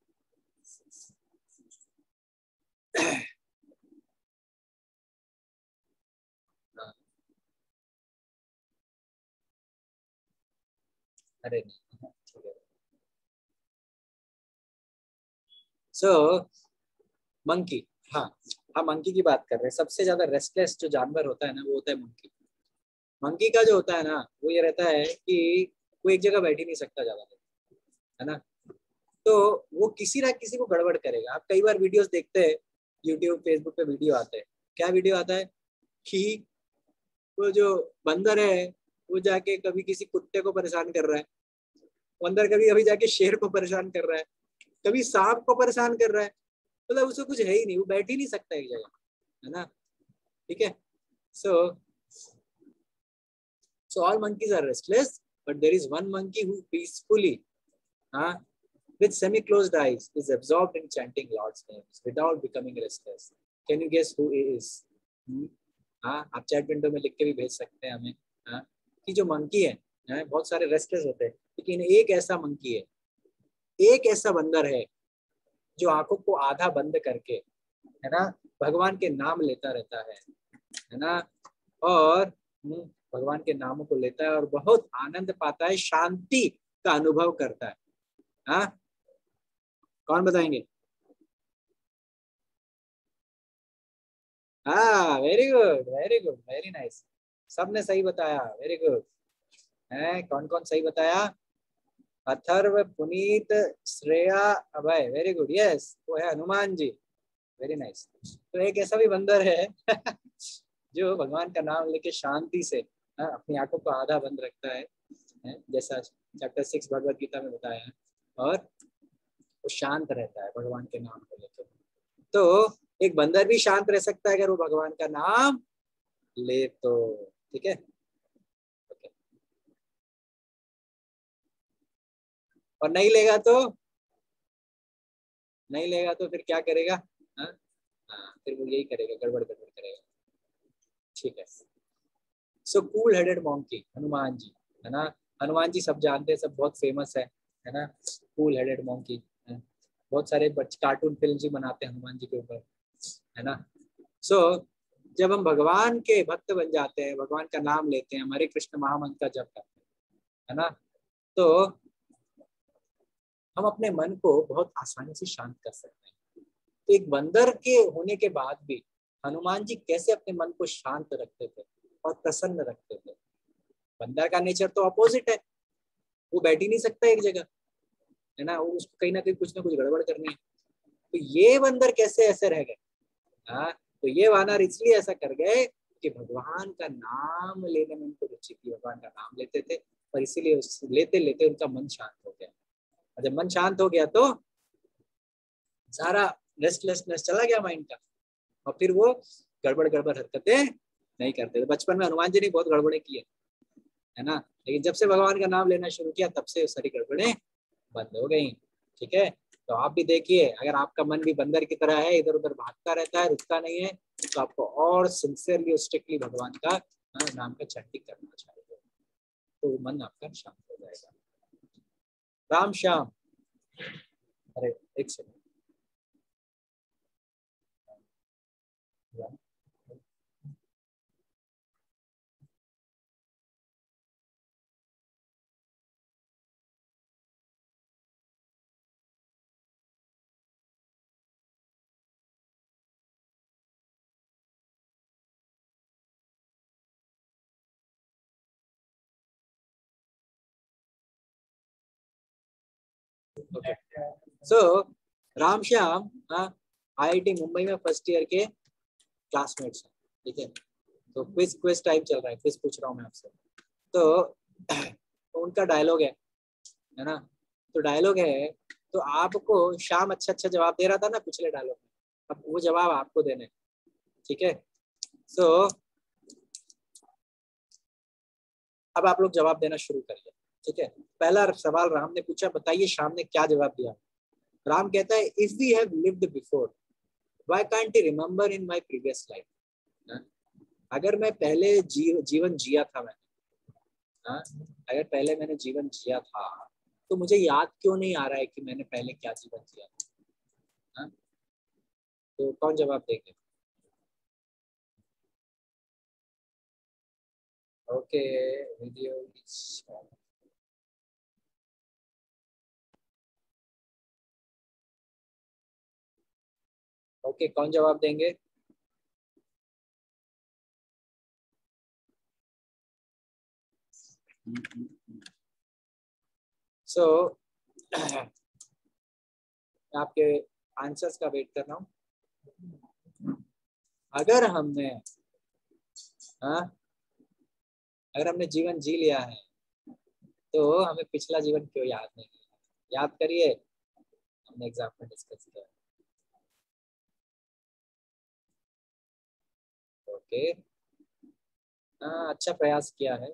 अरे नहीं, ठीक है। सो मंकी, हाँ, हम मंकी की बात कर रहे हैं। सबसे ज्यादा रेस्टलेस जो जानवर होता है ना, वो होता है मंकी। मंकी का जो होता है ना, वो ये रहता है कि वो एक जगह बैठ ही नहीं सकता ज्यादा देर, है ना। तो वो किसी ना किसी को गड़बड़ करेगा। आप कई बार वीडियोस देखते हैं, यूट्यूब फेसबुक पे वीडियो आते हैं, क्या वीडियो आता है कि वो जो बंदर है वो जाके कभी किसी कुत्ते को परेशान कर रहा है, बंदर कभी कभी जाके शेर को परेशान कर रहा है, कभी सांप को परेशान कर रहा है। मतलब उसको कुछ है ही नहीं, वो बैठ ही नहीं सकता एक जगह, है ना। ठीक है, so so all monkeys are restless, but there is one monkey who peacefully, huh, with semi-closed eyes, is absorbed in chanting Lord's names without becoming restless. Can you guess who he is? Hmm? हाँ, आप chat window में लिख के भी भेज सकते हैं हमें। हाँ, कि जो मंकी है, है, बहुत सारे रेस्टलेस होते हैं, लेकिन एक ऐसा मंकी है, एक ऐसा बंदर है जो आंखों को आधा बंद करके, है ना, भगवान के नाम लेता रहता है है ना, और हम्म, भगवान के नामों को लेता है और बहुत आनंद पाता है, शांति का अनुभव करता है। हाँ, कौन बताएंगे? हाँ, very good, very good, very nice, सबने सही बताया, वेरी गुड। है, कौन कौन सही बताया? Atharv, Puneet, Shreya, Abhay, very good, yes, वो है हनुमान जी, वेरी नाइस। तो एक ऐसा भी बंदर है जो भगवान का नाम लेके शांति से, हाँ, अपनी आंखों को आधा बंद रखता है, है जैसा चैप्टर सिक्स भगवत गीता में बताया है, और वो शांत रहता है भगवान के नाम को लेकर। तो एक बंदर भी शांत रह सकता है अगर वो भगवान का नाम ले तो। ठीक है, ओके। और नहीं लेगा तो, नहीं लेगा तो फिर क्या करेगा? हाँ, हाँ, फिर वो यही करेगा, गड़बड़ गड़बड़ करेगा। ठीक है, so cool headed monkey, Hanuman ji, है ना। हनुमान जी सब जानते हैं, सब बहुत फेमस है है ना। कूल हेडेड मॉन्की, बहुत सारे बच्चे कार्टून फिल्म भी बनाते हैं हनुमान जी के ऊपर, है ना। सो so, जब हम भगवान के भक्त बन जाते हैं, भगवान का नाम लेते हैं, हरे कृष्ण महामंत्र का जप करते हैं, है ना, तो हम अपने मन को बहुत आसानी से शांत कर सकते हैं। तो एक बंदर के होने के बाद भी हनुमान जी कैसे अपने मन को शांत रखते थे और प्रसन्न रखते थे? बंदर का नेचर तो अपोजिट है, वो बैठ ही नहीं सकता एक जगह, है ना, वो उसको कहीं ना कहीं कुछ ना कुछ गड़बड़ करनी है। तो ये बंदर कैसे ऐसे रह गए? हाँ, तो ये वानर इसलिए ऐसा कर गए कि भगवान का नाम लेने में उनको रुचि थी, भगवान का नाम लेते थे, और इसीलिए लेते लेते उनका मन शांत हो गया। और जब मन शांत हो गया तो सारा रेस्टलेसनेस चला गया माइंड का, और फिर वो गड़बड़ गड़बड़ हरकतें नहीं करते थे। बचपन में हनुमान जी ने बहुत गड़बड़े किए, है ना, लेकिन जब से भगवान का नाम लेना शुरू किया तब से सारी गड़बड़ें बंद हो गई। ठीक है, तो आप भी देखिए, अगर आपका मन भी बंदर की तरह है, इधर उधर भागता रहता है, रुकता नहीं है, तो आपको और सिंसियरली और स्ट्रिक्टली भगवान का नाम का चैंटिंग करना चाहिए, तो मन आपका शांत हो जाएगा। राम श्याम, अरे एक second. Okay, so Ram Shyam IIT Mumbai में फर्स्ट ईयर के क्लासमेट्स हैं, ठीक है। तो क्विज क्विज टाइप चल रहा है, क्विज पूछ रहा हूँ मैं आपसे। तो, तो उनका डायलॉग है है ना, तो डायलॉग है, तो आपको श्याम अच्छा अच्छा जवाब दे रहा था ना पिछले डायलॉग में, अब वो जवाब आपको देने, ठीक है। सो so, अब आप लोग जवाब देना शुरू करिए, ठीक है। पहला सवाल राम ने पूछा, बताइए श्याम ने क्या जवाब दिया। राम कहता है, if we have lived before why can't he remember in my previous life. अगर मैं पहले जी, जीवन जिया था मैंने, हाँ, अगर पहले मैंने जीवन जिया था तो मुझे याद क्यों नहीं आ रहा है कि मैंने पहले क्या जीवन जिया था। हाँ? तो कौन जवाब देंगे? ओके, वीडियो ओके, कौन जवाब देंगे? सो so, आपके आंसर्स का वेट कर रहा हूँ। अगर हमने हाँ अगर हमने जीवन जी लिया है तो हमें पिछला जीवन क्यों याद नहीं है? याद करिए, हमने एग्जाम में डिस्कस किया। ओके, हाँ अच्छा प्रयास किया है।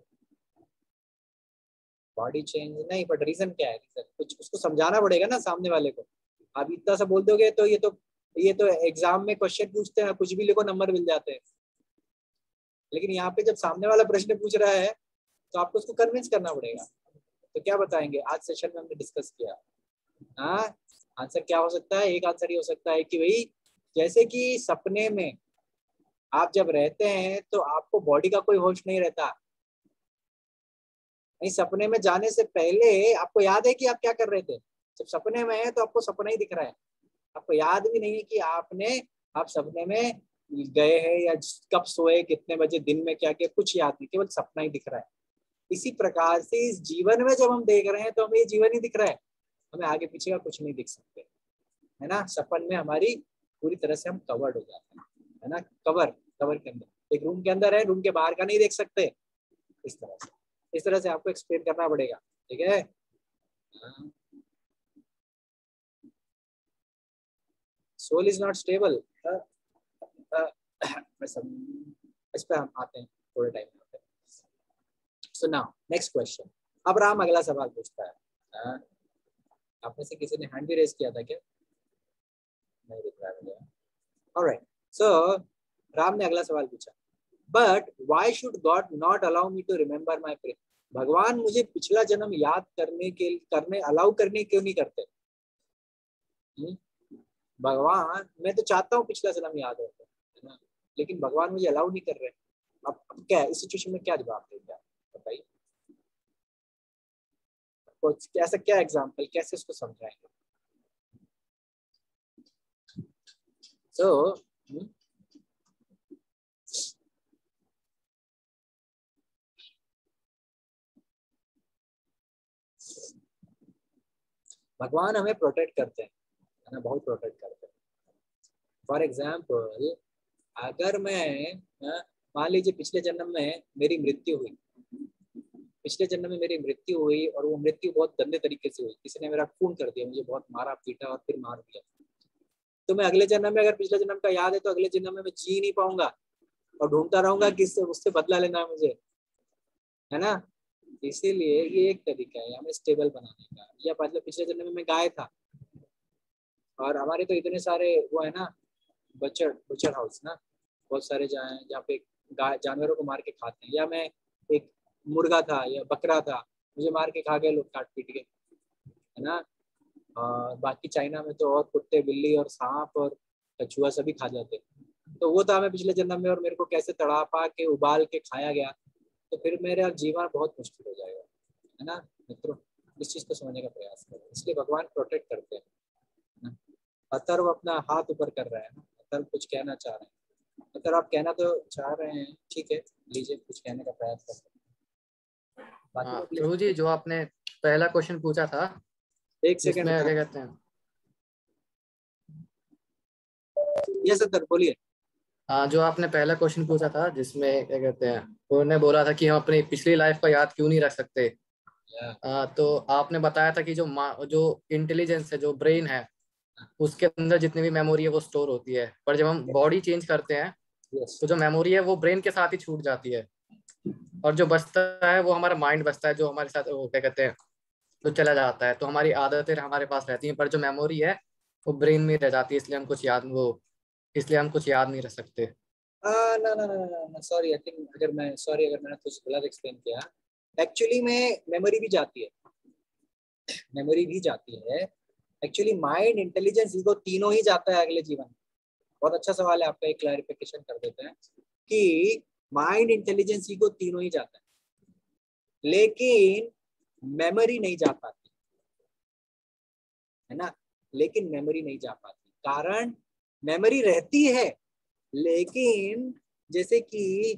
बॉडी चेंज नहीं, बट रीजन क्या है? रीजन कुछ उसको समझाना पड़ेगा ना सामने वाले को। आप इतना सा बोल दोगे तो ये तो ये तो एग्जाम में क्वेश्चन पूछते हैं, कुछ भी लिखो नंबर मिल जाते हैं। लेकिन यहाँ पे जब सामने वाला प्रश्न पूछ रहा है तो आपको उसको कन्विंस करना पड़ेगा। तो क्या बताएंगे? आज सेशन में हमने डिस्कस किया। हाँ, आंसर क्या हो सकता है? एक आंसर ये हो सकता है कि भाई जैसे कि सपने में आप जब रहते हैं तो आपको बॉडी का कोई होश नहीं रहता। नहीं, सपने में जाने से पहले आपको याद है कि आप क्या कर रहे थे। जब सपने में है तो आपको सपना ही दिख रहा है, आपको याद भी नहीं है कि आपने आप सपने में गए हैं या कब सोए, कितने बजे, दिन में क्या किया, कुछ याद नहीं, केवल सपना ही दिख रहा है। इसी प्रकार से इस जीवन में जब हम देख रहे हैं तो हमें ये जीवन ही दिख रहा है, हमें आगे पीछे का कुछ नहीं दिख सकते, है ना। सपन में हमारी पूरी तरह से हम कवर्ड हो जाते हैं, है ना। कवर कवर के अंदर, एक रूम के अंदर है, रूम के बाहर का नहीं देख सकते। इस तरह से इस तरह से आपको एक्सप्लेन करना पड़ेगा, ठीक है। सोल इज नॉट स्टेबल, इस पे हम आते हैं थोड़े टाइम में। So now next question. अब राम अगला सवाल पूछता है। uh, आप में से किसी ने हैंड भी रेज किया था क्या? नहीं दिख रहा है मुझे। ऑलराइट, सो राम ने अगला सवाल पूछा, but why should God not allow me to remember my prayer. भगवान मुझे पिछला जन्म याद करने के करने अलाउ करने क्यों नहीं करते? हुँ? भगवान, मैं तो चाहता हूँ पिछला जन्म याद हो, है ना, लेकिन भगवान मुझे अलाउ नहीं कर रहे। अब, अब क्या है इस सिचुएशन में, क्या जवाब देंगे आप बताइए? ऐसा क्या एग्जाम्पल, कैसे उसको समझाएंगे? सो so, भगवान हमें प्रोटेक्ट करते हैं, है ना, बहुत प्रोटेक्ट करते हैं। फॉर एग्जाम्पल, अगर मैं मान लीजिए पिछले जन्म में मेरी मृत्यु हुई, पिछले जन्म में मेरी मृत्यु हुई और वो मृत्यु बहुत गंदे तरीके से हुई, किसी ने मेरा खून कर दिया, मुझे बहुत मारा पीटा और फिर मार दिया। तो मैं अगले जन्म में, अगर पिछले जन्म का याद है तो अगले जन्म में मैं जी नहीं पाऊंगा और ढूंढता रहूंगा कि उससे बदला लेना है मुझे, है ना। इसीलिए ये एक तरीका है हमें स्टेबल बनाने का। या मतलब पिछले जन्म में मैं गाय था और हमारे तो इतने सारे वो है ना, बचर बचर हाउस ना, बहुत सारे जहाँ जहाँ पे गाय जानवरों को मार के खाते हैं। या मैं एक मुर्गा था या बकरा था, मुझे मार के खा गए लोग काट पीट के, है ना। और बाकी चाइना में तो और कुत्ते बिल्ली और सांप और कछुआ सभी खा जाते। तो वो था मैं पिछले जन्म में और मेरे को कैसे तड़ापा के उबाल के खाया गया, तो फिर मेरा जीवन बहुत मुश्किल हो जाएगा, है ना मित्रों। इस चीज को समझने का प्रयास करें, इसलिए भगवान प्रोटेक्ट करते हैं। अथर्व अपना हाथ ऊपर कर रहा है ना, अथर्व कुछ कहना चाह रहे हैं। अगर आप कहना तो चाह रहे हैं, ठीक है, लीजिए, कुछ कहने का प्रयास करें। हाँ प्रभु जी, जो आपने पहला क्वेश्चन पूछा था एक सेकंड इसमें क्या कहते हैं, ये सर बोलिए। हाँ जो आपने पहला क्वेश्चन पूछा था जिसमें क्या कहते हैं, उन्होंने बोला था कि हम अपनी पिछली लाइफ का याद क्यों नहीं रख सकते। आ, तो आपने बताया था कि जो मा- जो इंटेलिजेंस है, जो ब्रेन है, उसके अंदर जितनी भी मेमोरी है वो स्टोर होती है, पर जब हम बॉडी चेंज करते हैं यस तो जो मेमोरी है वो ब्रेन के साथ ही छूट जाती है, और जो बचता है वो हमारा माइंड बचता है, जो हमारे साथ वो क्या कहते हैं, तो चला जाता है। तो हमारी आदतें हमारे पास रहती हैं, पर जो मेमोरी है वो ब्रेन में रह जाती है, इसलिए हम कुछ याद वो इसलिए हम कुछ याद नहीं रख सकते। ना ना ना ना सॉरी, आई थिंक अगर मैं सॉरी अगर मैंने कुछ गलत एक्सप्लेन किया। एक्चुअली में मेमोरी भी जाती है, मेमोरी भी जाती है। एक्चुअली माइंड, इंटेलिजेंस, ईगो तीनों ही जाता है अगले जीवन में। बहुत अच्छा सवाल है आपका, एक क्लैरिफिकेशन कर देते हैं कि माइंड, इंटेलिजेंस, ईगो तीनों ही जाता है, लेकिन मेमोरी नहीं जा पाती है ना। लेकिन मेमोरी नहीं जा पाती, कारण मेमोरी रहती है, लेकिन जैसे कि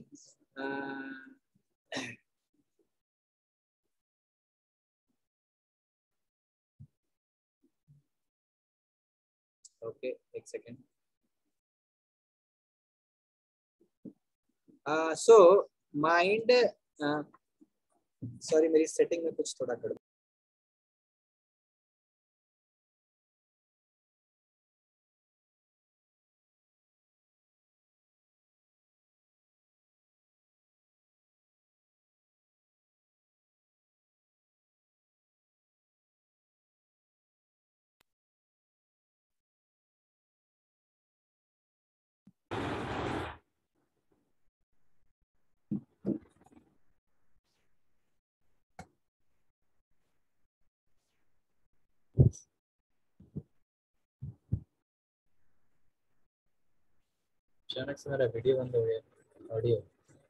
ओके एक सेकेंड। सो माइंड, सॉरी मेरी सेटिंग में कुछ थोड़ा गड़बड़। अचानक से मेरा वीडियो बंद हो गया, ऑडियो।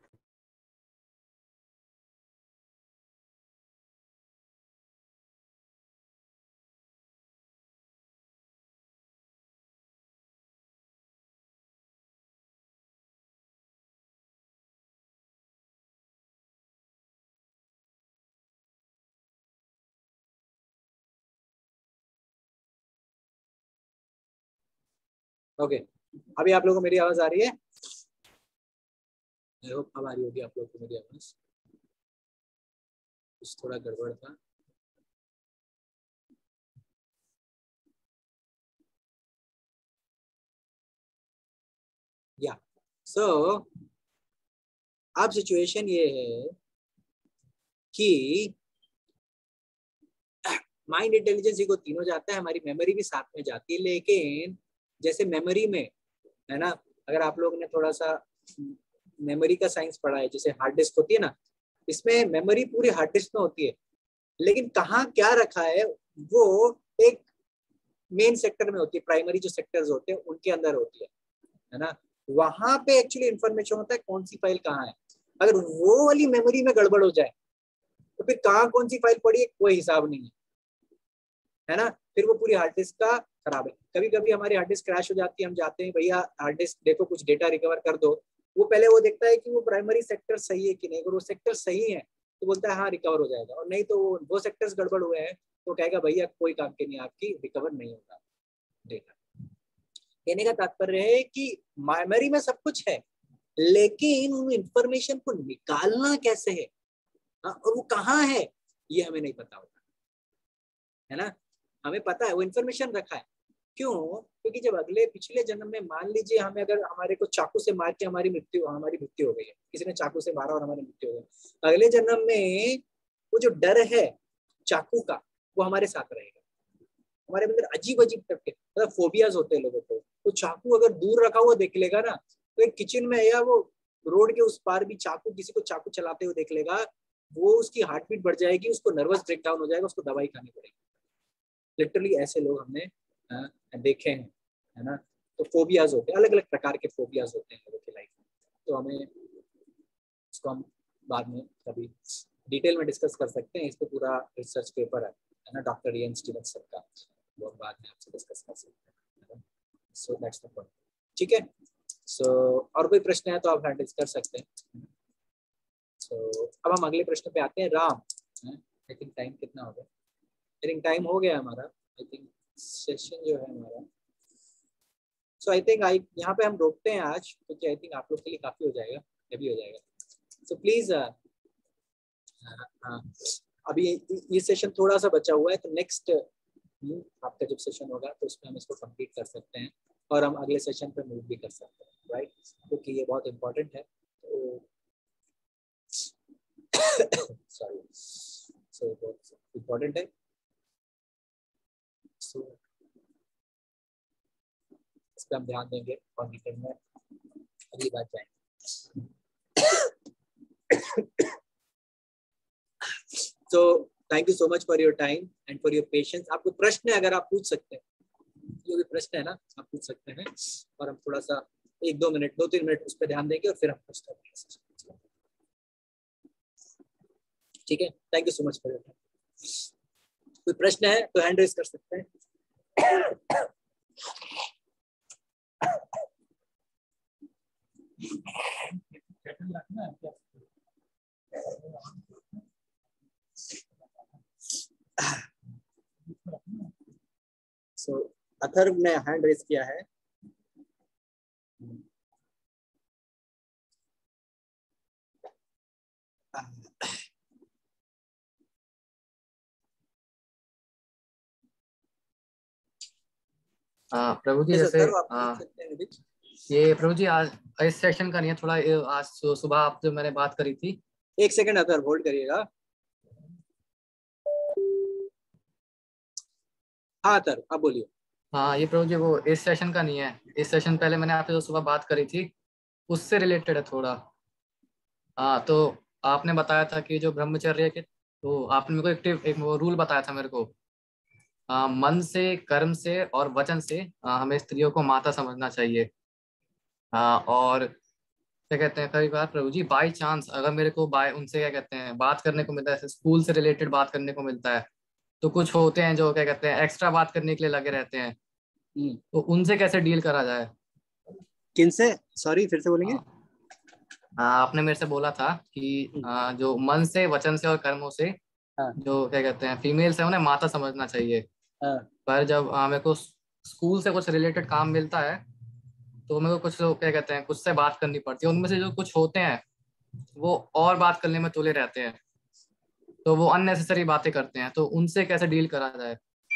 Okay okay. अभी आप लोगों को मेरी आवाज आ रही है? आई होप अब आ रही होगी आप लोगों को मेरी आवाज। कुछ थोड़ा गड़बड़ था। या सो so, अब सिचुएशन ये है कि माइंड, इंटेलिजेंस को तीनों जाता है, हमारी मेमोरी भी साथ में जाती है। लेकिन जैसे मेमोरी में है ना, अगर आप लोगों ने थोड़ा सा मेमोरी का साइंस पढ़ा है, जैसे हार्ड डिस्क होती है ना, इसमें मेमोरी पूरी हार्ड डिस्क में होती है, लेकिन कहाँ क्या रखा है वो एक मेन सेक्टर में होती है, प्राइमरी जो सेक्टर्स होते हैं उनके अंदर होती है है ना। वहां पे एक्चुअली इंफॉर्मेशन होता है कौन सी फाइल कहाँ है। अगर वो वाली मेमोरी में गड़बड़ हो जाए तो फिर कहाँ कौन सी फाइल पड़ी है कोई हिसाब नहीं है, है ना। फिर वो पूरी हार्ड डिस्क का खराब है। कभी कभी हमारी हार्ड डिस्क क्रैश हो जाती है, हम जाते हैं भैया हार्ड डिस्क देखो कुछ डेटा रिकवर कर दो, वो पहले वो देखता है कि वो प्राइमरी सेक्टर सही है कि नहीं। अगर वो सेक्टर सही है तो बोलता है हाँ रिकवर हो जाएगा, और नहीं तो वो सेक्टर्स गड़बड़ हुए हैं तो कहेगा भैया कोई काम के नहीं, आपकी रिकवर नहीं होगा डेटा। कहने का तात्पर्य है कि मेमोरी में सब कुछ है, लेकिन उन इंफॉर्मेशन को निकालना कैसे है, हाँ, और वो कहाँ है ये हमें नहीं पता होता है ना। हमें पता है वो इंफॉर्मेशन रखा है, क्यों? क्योंकि जब अगले पिछले जन्म में मान लीजिए हमें अगर हमारे को चाकू से मार के हमारी मृत्यु हमारी मृत्यु हो गई है, किसी ने चाकू से मारा और हमारी मृत्यु हो गई, अगले जन्म में वो जो डर है चाकू का वो हमारे साथ रहेगा। हमारे अंदर अजीब अजीब टाइप के मतलब फोबियाज होते हैं लोगों को, तो चाकू अगर दूर रखा हुआ देख लेगा ना, तो एक किचन में या वो रोड के उस पार भी चाकू किसी को चाकू चलाते हुए देख लेगा, वो उसकी हार्ट बीट बढ़ जाएगी, उसको नर्वस ब्रेकडाउन हो जाएगा, उसको दवाई खानी पड़ेगी। लिटरली ऐसे लोग हमने आ, देखे हैं, है ना। तो फोबियाज होते हैं, अलग अलग प्रकार के फोबियाज होते हैं लोगों की लाइफ में। तो हमें इसको हम बाद में कभी डिटेल में डिस्कस कर सकते हैं, इस पर पूरा रिसर्च पेपर है है ना, डॉक्टर इयन स्टीवनसन का, वो बाद में आपसे डिस्कस कर सकते हैं। सो दैट्स द पॉइंट, ठीक है। सो so, और कोई प्रश्न है तो आप हैंडल कर सकते हैं। सो so, अब हम अगले प्रश्न पे आते हैं। राम, आई थिंक टाइम कितना हो गया? आई थिंक टाइम हो गया हमारा, आई थिंक सेशन जो है हमारा, सो आई थिंक आई यहाँ पे हम रोकते हैं आज, क्योंकि आई थिंक आप लोग के लिए काफी हो जाएगा, हैवी हो जाएगा। So so, please uh, uh, अभी ये सेशन थोड़ा सा बचा हुआ है, तो नेक्स्ट आपका जब सेशन होगा तो उसमें हम इसको कंप्लीट कर सकते हैं और हम अगले सेशन पे मूव भी कर सकते हैं, राइट, क्योंकि ये बहुत इंपॉर्टेंट है। तो सॉरी, सो बहुत इंपॉर्टेंट है। सो इस पर हम ध्यान देंगे और मीटिंग में अगली बात जाएंगे। So thank you so much for your time and for your patience. आपको प्रश्न है अगर आप पूछ सकते हैं, जो भी प्रश्न है ना आप पूछ सकते हैं, और हम थोड़ा सा एक दो मिनट दो तीन मिनट उस पर ध्यान देंगे और फिर हम प्रश्न करेंगे। ठीक है, thank you so much for your time. कोई प्रश्न है तो हैंड रेज कर सकते हैं। सो so, अथर्व ने हैंड रेज किया है। हाँ प्रभु जी, जैसे आ, ये प्रभु जी आज इस सेशन का नहीं है, थोड़ा आज सुबह आप जो मैंने बात करी थी। एक सेकंड अगर होल्ड करिएगा। हाँ सर आप बोलिए। हाँ ये प्रभु जी वो इस सेशन का नहीं है, इस सेशन पहले मैंने आपसे जो सुबह बात करी थी उससे रिलेटेड है थोड़ा। हाँ तो आपने बताया था कि जो ब्रह्मचर्य के, तो आपने मेरे को एक, एक वो रूल बताया था मेरे को, आ, मन से, कर्म से और वचन से आ, हमें स्त्रियों को माता समझना चाहिए। हाँ और क्या कहते हैं, कई बार प्रभु जी बाई चांस अगर मेरे को बाय उनसे क्या कहते हैं बात करने को मिलता है, स्कूल से रिलेटेड बात करने को मिलता है, तो कुछ होते हैं जो क्या कहते हैं एक्स्ट्रा बात करने के लिए लगे रहते हैं, तो उनसे कैसे डील करा जाए? किनसे? सॉरी फिर से बोलेंगे। हाँ आपने मेरे से बोला था कि आ, जो मन से, वचन से और कर्मों से हाँ। जो क्या कहते हैं फीमेल्स है उन्हें माता समझना चाहिए। हाँ। पर जब आ, मेरे को स्कूल से कुछ रिलेटेड काम मिलता है तो मेरे को कुछ लोग क्या कहते हैं कुछ से बात करनी पड़ती है, उनमें से जो कुछ होते हैं वो और बात करने में तुले रहते हैं, तो वो अननेसेसरी बातें करते हैं, तो उनसे कैसे डील करा जाए?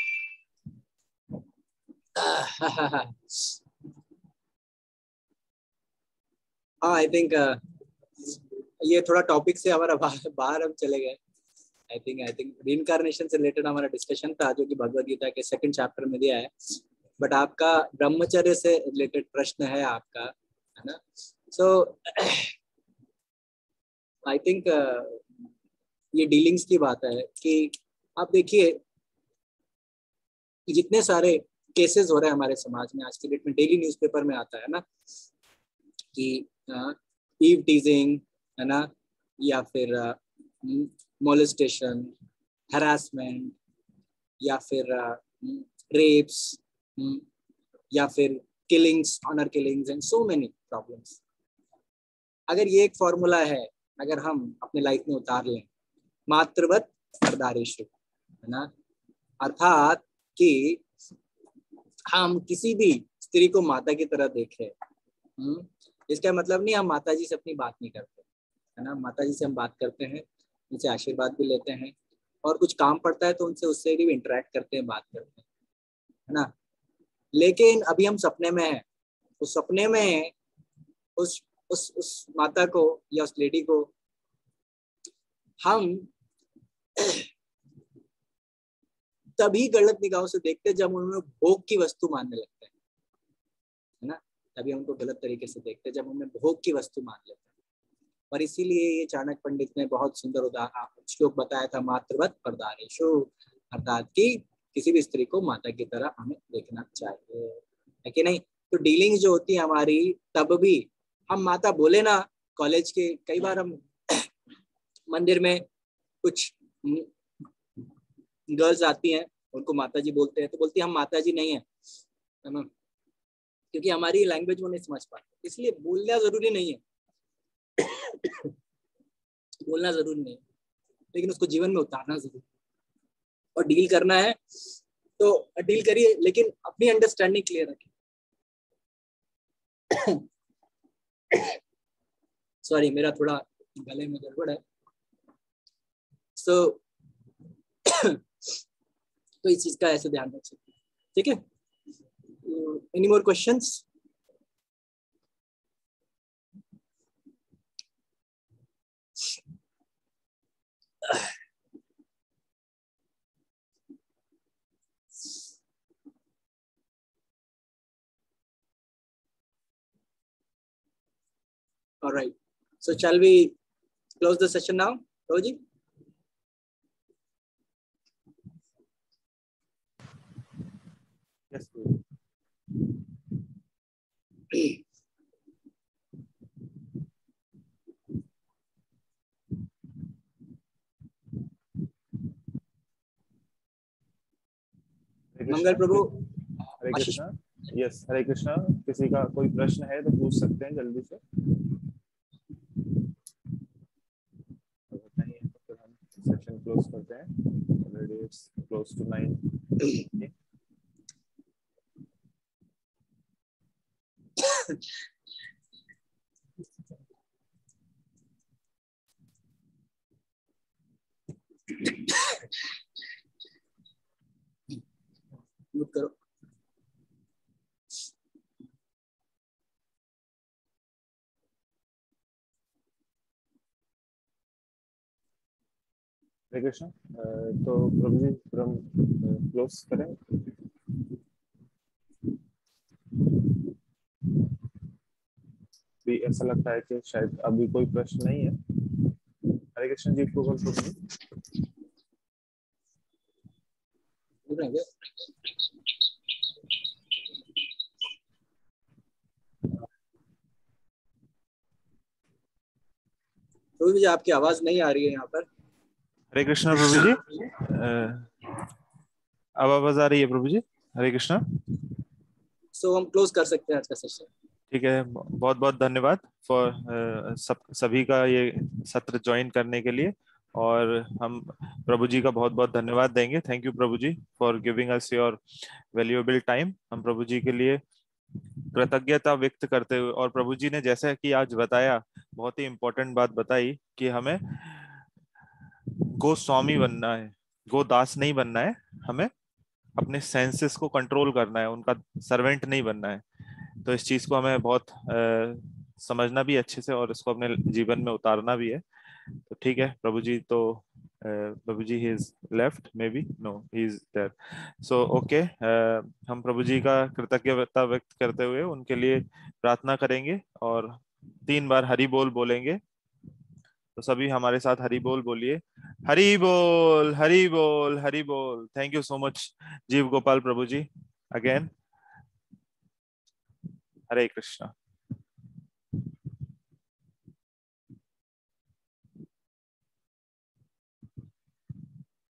हाँ आई थिंक ये थोड़ा टॉपिक से हमारा बाहर हम चले गए। I think I think reincarnation से रिलेटेड हमारा डिस्कशन था जो कि भगवद गीता के सेकंड चैप्टर में दिया है, बट आपका ब्रह्मचर्य से रिलेटेड प्रश्न है आपका, है ना। सो आई थिंक ये डीलिंग्स की बात है कि आप देखिए जितने सारे केसेस हो रहे हैं हमारे समाज में आज के डेट में, डेली न्यूज़पेपर में आता है ना कि ईव टीजिंग है ना, या फिर मोलेस्टेशन, हरासमेंट, या फिर रेप्स, या फिर killings, honour killings and so many problems. अगर ये एक फॉर्मूला है, अगर हम अपने लाइफ में उतार लें, मातृवत अर्धारेषु, है ना, अर्थात कि हम किसी भी स्त्री को माता की तरह देखें, इसका मतलब नहीं हम माता जी से अपनी बात नहीं करते, है ना। माता जी से हम बात करते हैं, उनसे आशीर्वाद भी लेते हैं, और कुछ काम पड़ता है तो उनसे उससे भी इंटरेक्ट करते हैं, बात करते हैं, है ना। लेकिन अभी हम सपने में हैं, उस सपने में उस उस उस माता को या उस लेडी को हम तभी गलत निगाहों से देखते हैं जब उन्हें भोग की वस्तु मानने लगते हैं, है ना। तभी हम उनको गलत तरीके से देखते हैं जब उन्हें भोग की वस्तु मान लेते हैं। और इसीलिए ये चाणक्य पंडित ने बहुत सुंदर उदाहरण श्लोक बताया था, मातृवत अर्धारेषु, अर्थात कि किसी भी स्त्री को माता की तरह हमें देखना चाहिए, है कि नहीं। तो डीलिंग जो होती है हमारी, तब भी हम माता बोले ना, कॉलेज के कई बार हम मंदिर में कुछ गर्ल्स आती हैं, उनको माता जी बोलते हैं, तो बोलती है हम माता जी नहीं है, है ना, क्योंकि हमारी लैंग्वेज वो नहीं समझ पाते। इसलिए बोलना जरूरी नहीं है बोलना जरूरी नहीं है, लेकिन उसको जीवन में उतारना जरूरी है। और डील करना है तो डील करिए, लेकिन अपनी अंडरस्टैंडिंग क्लियर रखिए। सॉरी, मेरा थोड़ा गले में गड़बड़ है। सो so, तो इस चीज का ऐसे ध्यान रखिए, ठीक है। Any more questions? All right. So shall we close the session now, Roji? Yes, please. Mangal Prabhu, Hare Krishna. Yes, Hare Krishna. किसी का कोई प्रश्न है तो पूछ सकते हैं जल्दी से। नहीं है तो फिर हम सेशन क्लोज करते हैं। Already it's close to nine. Mute करो। हरे कृष्णा। तो प्रभु जी हम क्लोज करें। भी ऐसा लगता है कि शायद अभी कोई प्रश्न नहीं है। हरे कृष्ण जी को बोल सकते हैं। प्रभु जी, आपकी आवाज नहीं आ रही है यहाँ पर। हरे कृष्णा प्रभु जी। अब आवाज आ रही है प्रभु जी? हरे कृष्णा। सो so, हम क्लोज कर सकते हैं आज का सेशन। ठीक है, बहुत बहुत धन्यवाद फॉर सब सभी का ये सत्र ज्वाइन करने के लिए, और हम प्रभु जी का बहुत बहुत धन्यवाद देंगे। Thank you Prabhu ji for giving us your valuable time. हम प्रभु जी के लिए कृतज्ञता व्यक्त करते हुए, और प्रभु जी ने जैसा कि आज बताया, बहुत ही इम्पोर्टेंट बात बताई कि हमें गोस्वामी बनना है, गोदास नहीं बनना है। हमें अपने सेंसेस को कंट्रोल करना है, उनका सर्वेंट नहीं बनना है। तो इस चीज को हमें बहुत आ, समझना भी अच्छे से और इसको अपने जीवन में उतारना भी है। तो ठीक है प्रभु जी। तो Prabhu ji he is left, may be no he is there. So okay, हम प्रभु जी का कृतज्ञता व्यक्त करते हुए उनके लिए प्रार्थना करेंगे और तीन बार हरि बोल बोलेंगे। तो सभी हमारे साथ हरि बोल बोलिए। हरि बोल, हरि बोल, हरि बोल। Thank you so much Jeev Gopal Prabhu ji again. Hare Krishna.